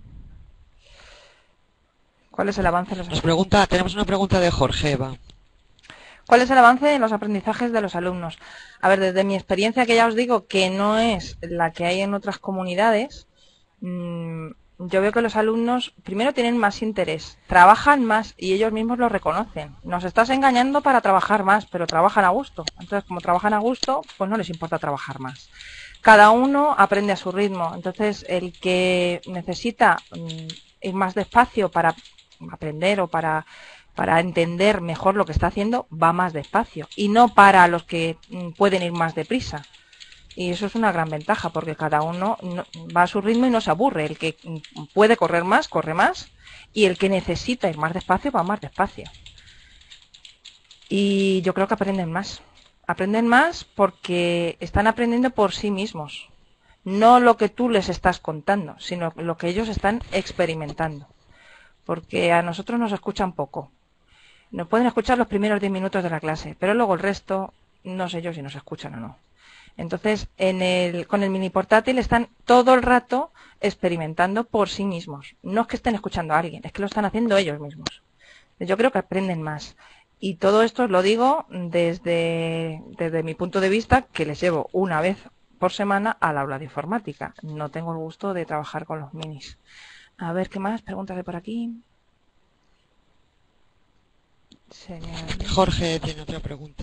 ¿Cuál es el avance de los Nos pregunta, tenemos una pregunta de Jorge Eva. ¿Cuál es el avance en los aprendizajes de los alumnos? A ver, desde mi experiencia, que ya os digo que no es la que hay en otras comunidades, mmm, yo veo que los alumnos primero tienen más interés, trabajan más y ellos mismos lo reconocen. Nos estás engañando para trabajar más, pero trabajan a gusto. Entonces, como trabajan a gusto, pues no les importa trabajar más. Cada uno aprende a su ritmo. Entonces, el que necesita mmm, ir más despacio para aprender o para, para entender mejor lo que está haciendo, va más despacio. Y no para los que mmm, pueden ir más deprisa. Y eso es una gran ventaja, porque cada uno no, va a su ritmo y no se aburre. El que puede correr más, corre más. Y el que necesita ir más despacio, va más despacio. Y yo creo que aprenden más. Aprenden más porque están aprendiendo por sí mismos. No lo que tú les estás contando, sino lo que ellos están experimentando. Porque a nosotros nos escuchan poco. Nos pueden escuchar los primeros diez minutos de la clase, pero luego el resto, no sé yo si nos escuchan o no. Entonces, en el, con el mini portátil están todo el rato experimentando por sí mismos. No es que estén escuchando a alguien, es que lo están haciendo ellos mismos. Yo creo que aprenden más. Y todo esto os lo digo desde, desde mi punto de vista, que les llevo una vez por semana al aula de informática. No tengo el gusto de trabajar con los minis. A ver, ¿qué más? Preguntas de por aquí. Sería... Jorge tiene otra pregunta.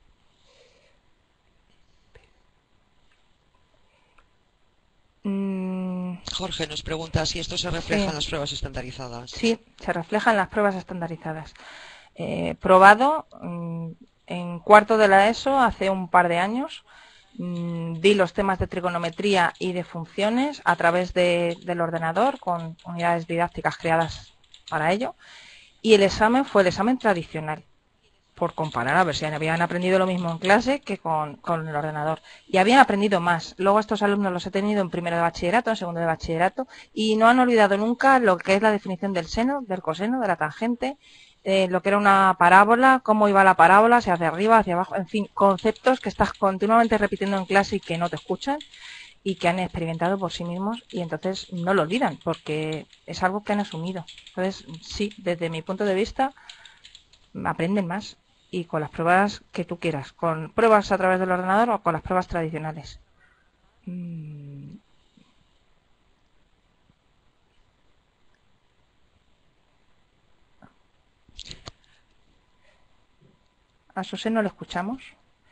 Jorge nos pregunta si esto se refleja Sí. en las pruebas estandarizadas. Sí, se refleja en las pruebas estandarizadas. Eh, probado mm, en cuarto de la ESO hace un par de años, mm, di los temas de trigonometría y de funciones a través de, del ordenador con unidades didácticas creadas para ello, y el examen fue el examen tradicional, por comparar a ver si habían aprendido lo mismo en clase que con, con el ordenador. Y habían aprendido más. Luego estos alumnos los he tenido en primero de bachillerato, en segundo de bachillerato, y no han olvidado nunca lo que es la definición del seno, del coseno, de la tangente, eh, lo que era una parábola, cómo iba la parábola, si hacia arriba, hacia abajo, en fin, conceptos que estás continuamente repitiendo en clase y que no te escuchan y que han experimentado por sí mismos, y entonces no lo olvidan porque es algo que han asumido. Entonces, sí, desde mi punto de vista, aprenden más. Y con las pruebas que tú quieras, con pruebas a través del ordenador o con las pruebas tradicionales. Mm. ¿A José no lo escuchamos?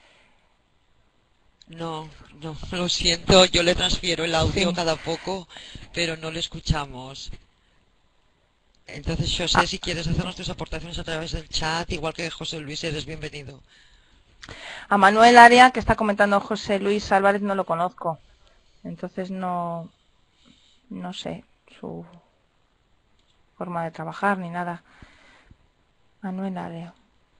No, no, lo siento, yo le transfiero el audio Sí. cada poco, pero no le escuchamos. Entonces, José, Ah. si quieres hacernos tus aportaciones a través del chat, igual que José Luis, eres bienvenido. A Manuel Aria, que está comentando José Luis Álvarez, no lo conozco. Entonces no, no sé su forma de trabajar ni nada. Manuela, Leo.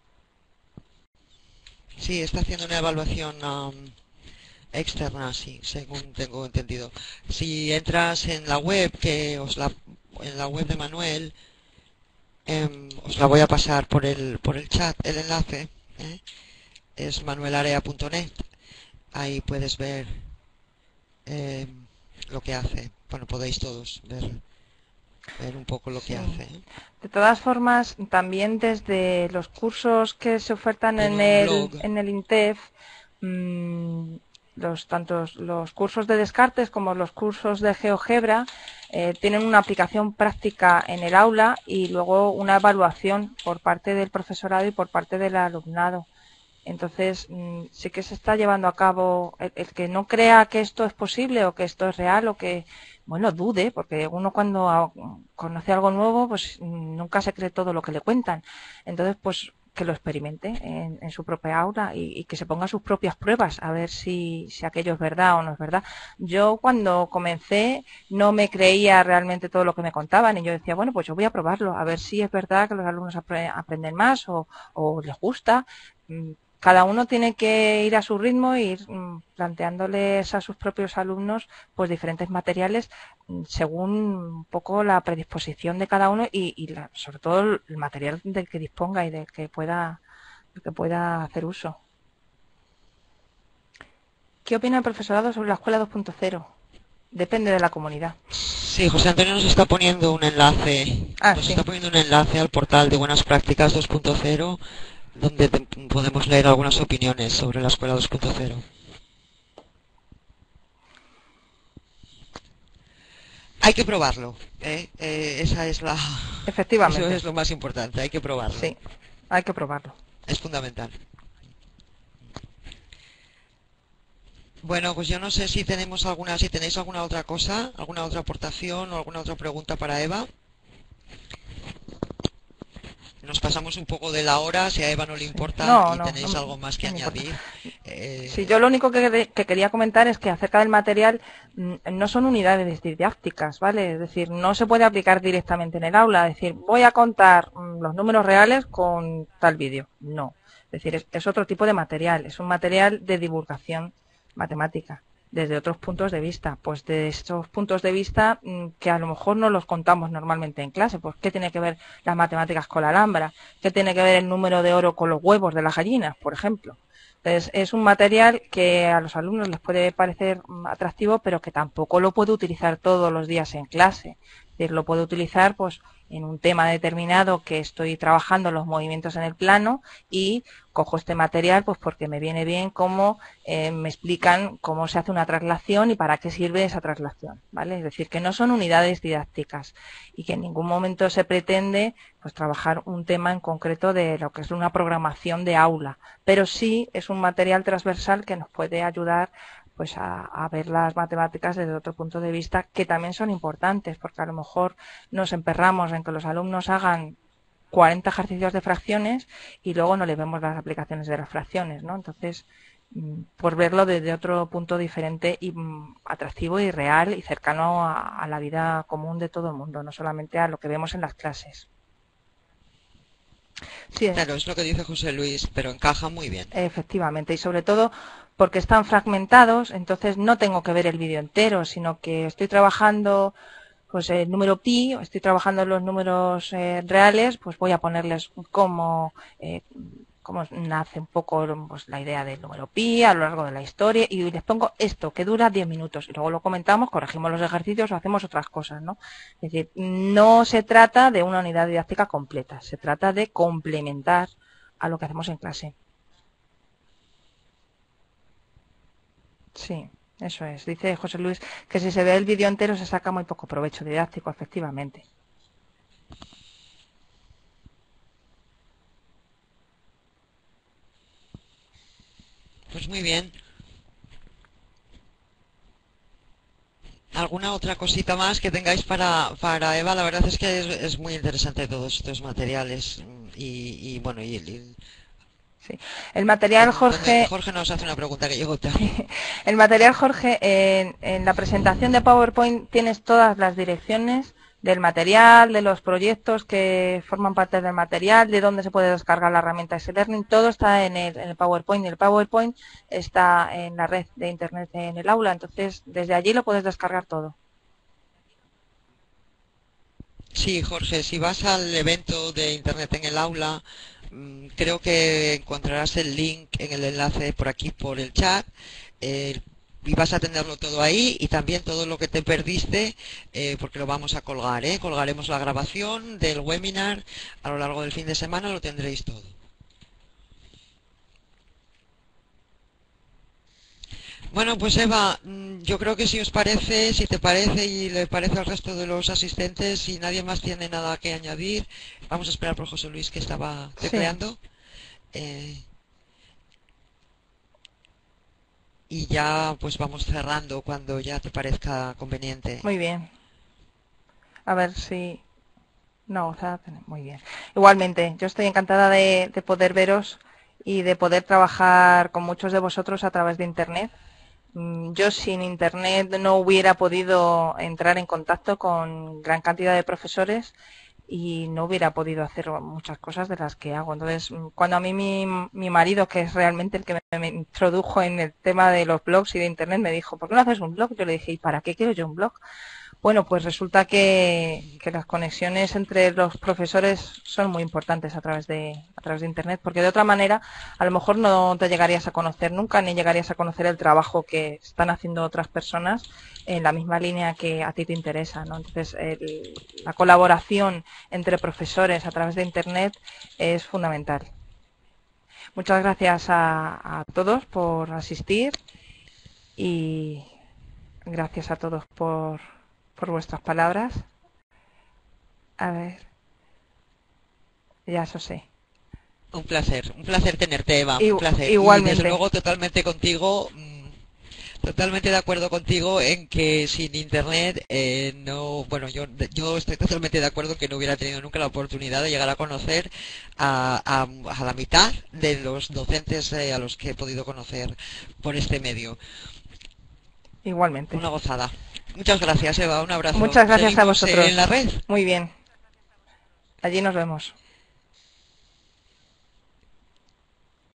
Sí, está haciendo una evaluación um, externa, sí, según tengo entendido. Si entras en la web, que os la, en la web de Manuel, eh, os la voy a pasar por el, por el chat, el enlace, ¿eh? Es manuelarea punto net. Ahí puedes ver eh, lo que hace. Bueno, podéis todos ver, ver un poco lo Sí. que hace, ¿eh? De todas formas, también desde los cursos que se ofertan Tiene en un el, blog. en el INTEF, mmm, los tantos los cursos de Descartes como los cursos de GeoGebra eh, tienen una aplicación práctica en el aula y luego una evaluación por parte del profesorado y por parte del alumnado. Entonces, mmm, sí que se está llevando a cabo el, el que no crea que esto es posible o que esto es real o que, bueno, dude, porque uno cuando a, conoce algo nuevo, pues nunca se cree todo lo que le cuentan. Entonces, pues que lo experimente en, en su propia aula y, y que se ponga sus propias pruebas a ver si, si aquello es verdad o no es verdad. Yo cuando comencé no me creía realmente todo lo que me contaban y yo decía, bueno, pues yo voy a probarlo, a ver si es verdad que los alumnos apre aprenden más o, o les gusta. Cada uno tiene que ir a su ritmo e ir mm, planteándoles a sus propios alumnos pues diferentes materiales mm, según un poco la predisposición de cada uno y, y la, sobre todo el material del que disponga y del que pueda, del que pueda hacer uso. ¿Qué opina el profesorado sobre la escuela dos punto cero? Depende de la comunidad. Sí, José Antonio nos está poniendo un enlace, Ah, nos sí. está poniendo un enlace al portal de Buenas Prácticas dos punto cero, donde te- podemos leer algunas opiniones sobre la escuela dos punto cero. Hay que probarlo, ¿eh? Eh, esa es la, eso Efectivamente. es lo más importante, hay que probarlo. Sí, hay que probarlo. Es fundamental. Bueno, pues yo no sé si tenemos alguna, si tenéis alguna otra cosa, alguna otra aportación o alguna otra pregunta para Eva. Nos pasamos un poco de la hora, si a Eva no le importa No, y no, tenéis no, algo más que no me importa. añadir. Eh, Sí, yo lo único que, que quería comentar es que acerca del material mm, no son unidades didácticas, ¿vale? Es decir, no se puede aplicar directamente en el aula, es decir, voy a contar mm, los números reales con tal vídeo. No, es decir, es, es otro tipo de material, es un material de divulgación matemática desde otros puntos de vista, pues de estos puntos de vista mm, que a lo mejor no los contamos normalmente en clase, pues qué tiene que ver las matemáticas con la alhambra, qué tiene que ver el número de oro con los huevos de las gallinas, por ejemplo. Entonces, es un material que a los alumnos les puede parecer mm, atractivo, pero que tampoco lo puede utilizar todos los días en clase. Es decir, lo puedo utilizar pues en un tema determinado que estoy trabajando los movimientos en el plano y cojo este material pues porque me viene bien cómo eh, me explican cómo se hace una traslación y para qué sirve esa traslación, ¿vale? Es decir, que no son unidades didácticas y que en ningún momento se pretende pues trabajar un tema en concreto de lo que es una programación de aula, pero sí es un material transversal que nos puede ayudar pues a, a ver las matemáticas desde otro punto de vista que también son importantes, porque a lo mejor nos emperramos en que los alumnos hagan cuarenta ejercicios de fracciones y luego no le vemos las aplicaciones de las fracciones, ¿no? Entonces, por verlo desde otro punto diferente y mm, atractivo y real y cercano a, a la vida común de todo el mundo, no solamente a lo que vemos en las clases. Sí, claro, es lo que dice José Luis, pero encaja muy bien. Efectivamente, y sobre todo porque están fragmentados, entonces no tengo que ver el vídeo entero, sino que estoy trabajando pues el número pi, estoy trabajando los números eh, reales, pues voy a ponerles cómo, eh, cómo nace un poco pues, la idea del número pi a lo largo de la historia y les pongo esto que dura diez minutos y luego lo comentamos, corregimos los ejercicios o hacemos otras cosas, ¿no? Es decir, no se trata de una unidad didáctica completa, se trata de complementar a lo que hacemos en clase. Sí, eso es. Dice José Luis que si se ve el vídeo entero se saca muy poco provecho didáctico, efectivamente. Pues muy bien. ¿Alguna otra cosita más que tengáis para, para Eva? La verdad es que es, es muy interesante todos estos materiales y, y bueno, y, y Sí. El material, Jorge... Jorge nos hace una pregunta que llegó tarde. El material, Jorge, en, en la presentación de PowerPoint tienes todas las direcciones del material, de los proyectos que forman parte del material, de dónde se puede descargar la herramienta X-Learning, todo está en el, en el PowerPoint, y el PowerPoint está en la red de Internet en el aula, entonces desde allí lo puedes descargar todo. Sí, Jorge, si vas al evento de Internet en el aula, creo que encontrarás el link en el enlace por aquí por el chat, eh, y vas a tenerlo todo ahí, y también todo lo que te perdiste, eh, porque lo vamos a colgar, ¿eh? Colgaremos la grabación del webinar a lo largo del fin de semana, lo tendréis todo. Bueno, pues Eva, yo creo que si os parece, si te parece y le parece al resto de los asistentes, si nadie más tiene nada que añadir, vamos a esperar por José Luis, que estaba tecleando. Sí. Eh, y ya pues vamos cerrando cuando ya te parezca conveniente. Muy bien. A ver si... No, o sea, muy bien. Igualmente, yo estoy encantada de, de poder veros y de poder trabajar con muchos de vosotros a través de Internet. Yo sin Internet no hubiera podido entrar en contacto con gran cantidad de profesores y no hubiera podido hacer muchas cosas de las que hago. Entonces, cuando a mí mi, mi marido, que es realmente el que me, me introdujo en el tema de los blogs y de Internet, me dijo, ¿por qué no haces un blog? Yo le dije, ¿y para qué quiero yo un blog? Bueno, pues resulta que, que las conexiones entre los profesores son muy importantes a través de a través de Internet, porque de otra manera a lo mejor no te llegarías a conocer nunca, ni llegarías a conocer el trabajo que están haciendo otras personas en la misma línea que a ti te interesa, ¿no? Entonces, el, la colaboración entre profesores a través de Internet es fundamental. Muchas gracias a, a todos por asistir y gracias a todos por... por vuestras palabras. A ver. Ya eso sé. Un placer, un placer tenerte, Eva. I un placer. Igualmente. Y desde luego totalmente contigo, totalmente de acuerdo contigo en que sin Internet eh, no, bueno, yo yo estoy totalmente de acuerdo que no hubiera tenido nunca la oportunidad de llegar a conocer a, a, a la mitad de los docentes eh, a los que he podido conocer por este medio. Igualmente. Una gozada. Muchas gracias, Eva. Un abrazo. Muchas gracias Seguimos a vosotros. en la red. Muy bien. Allí nos vemos.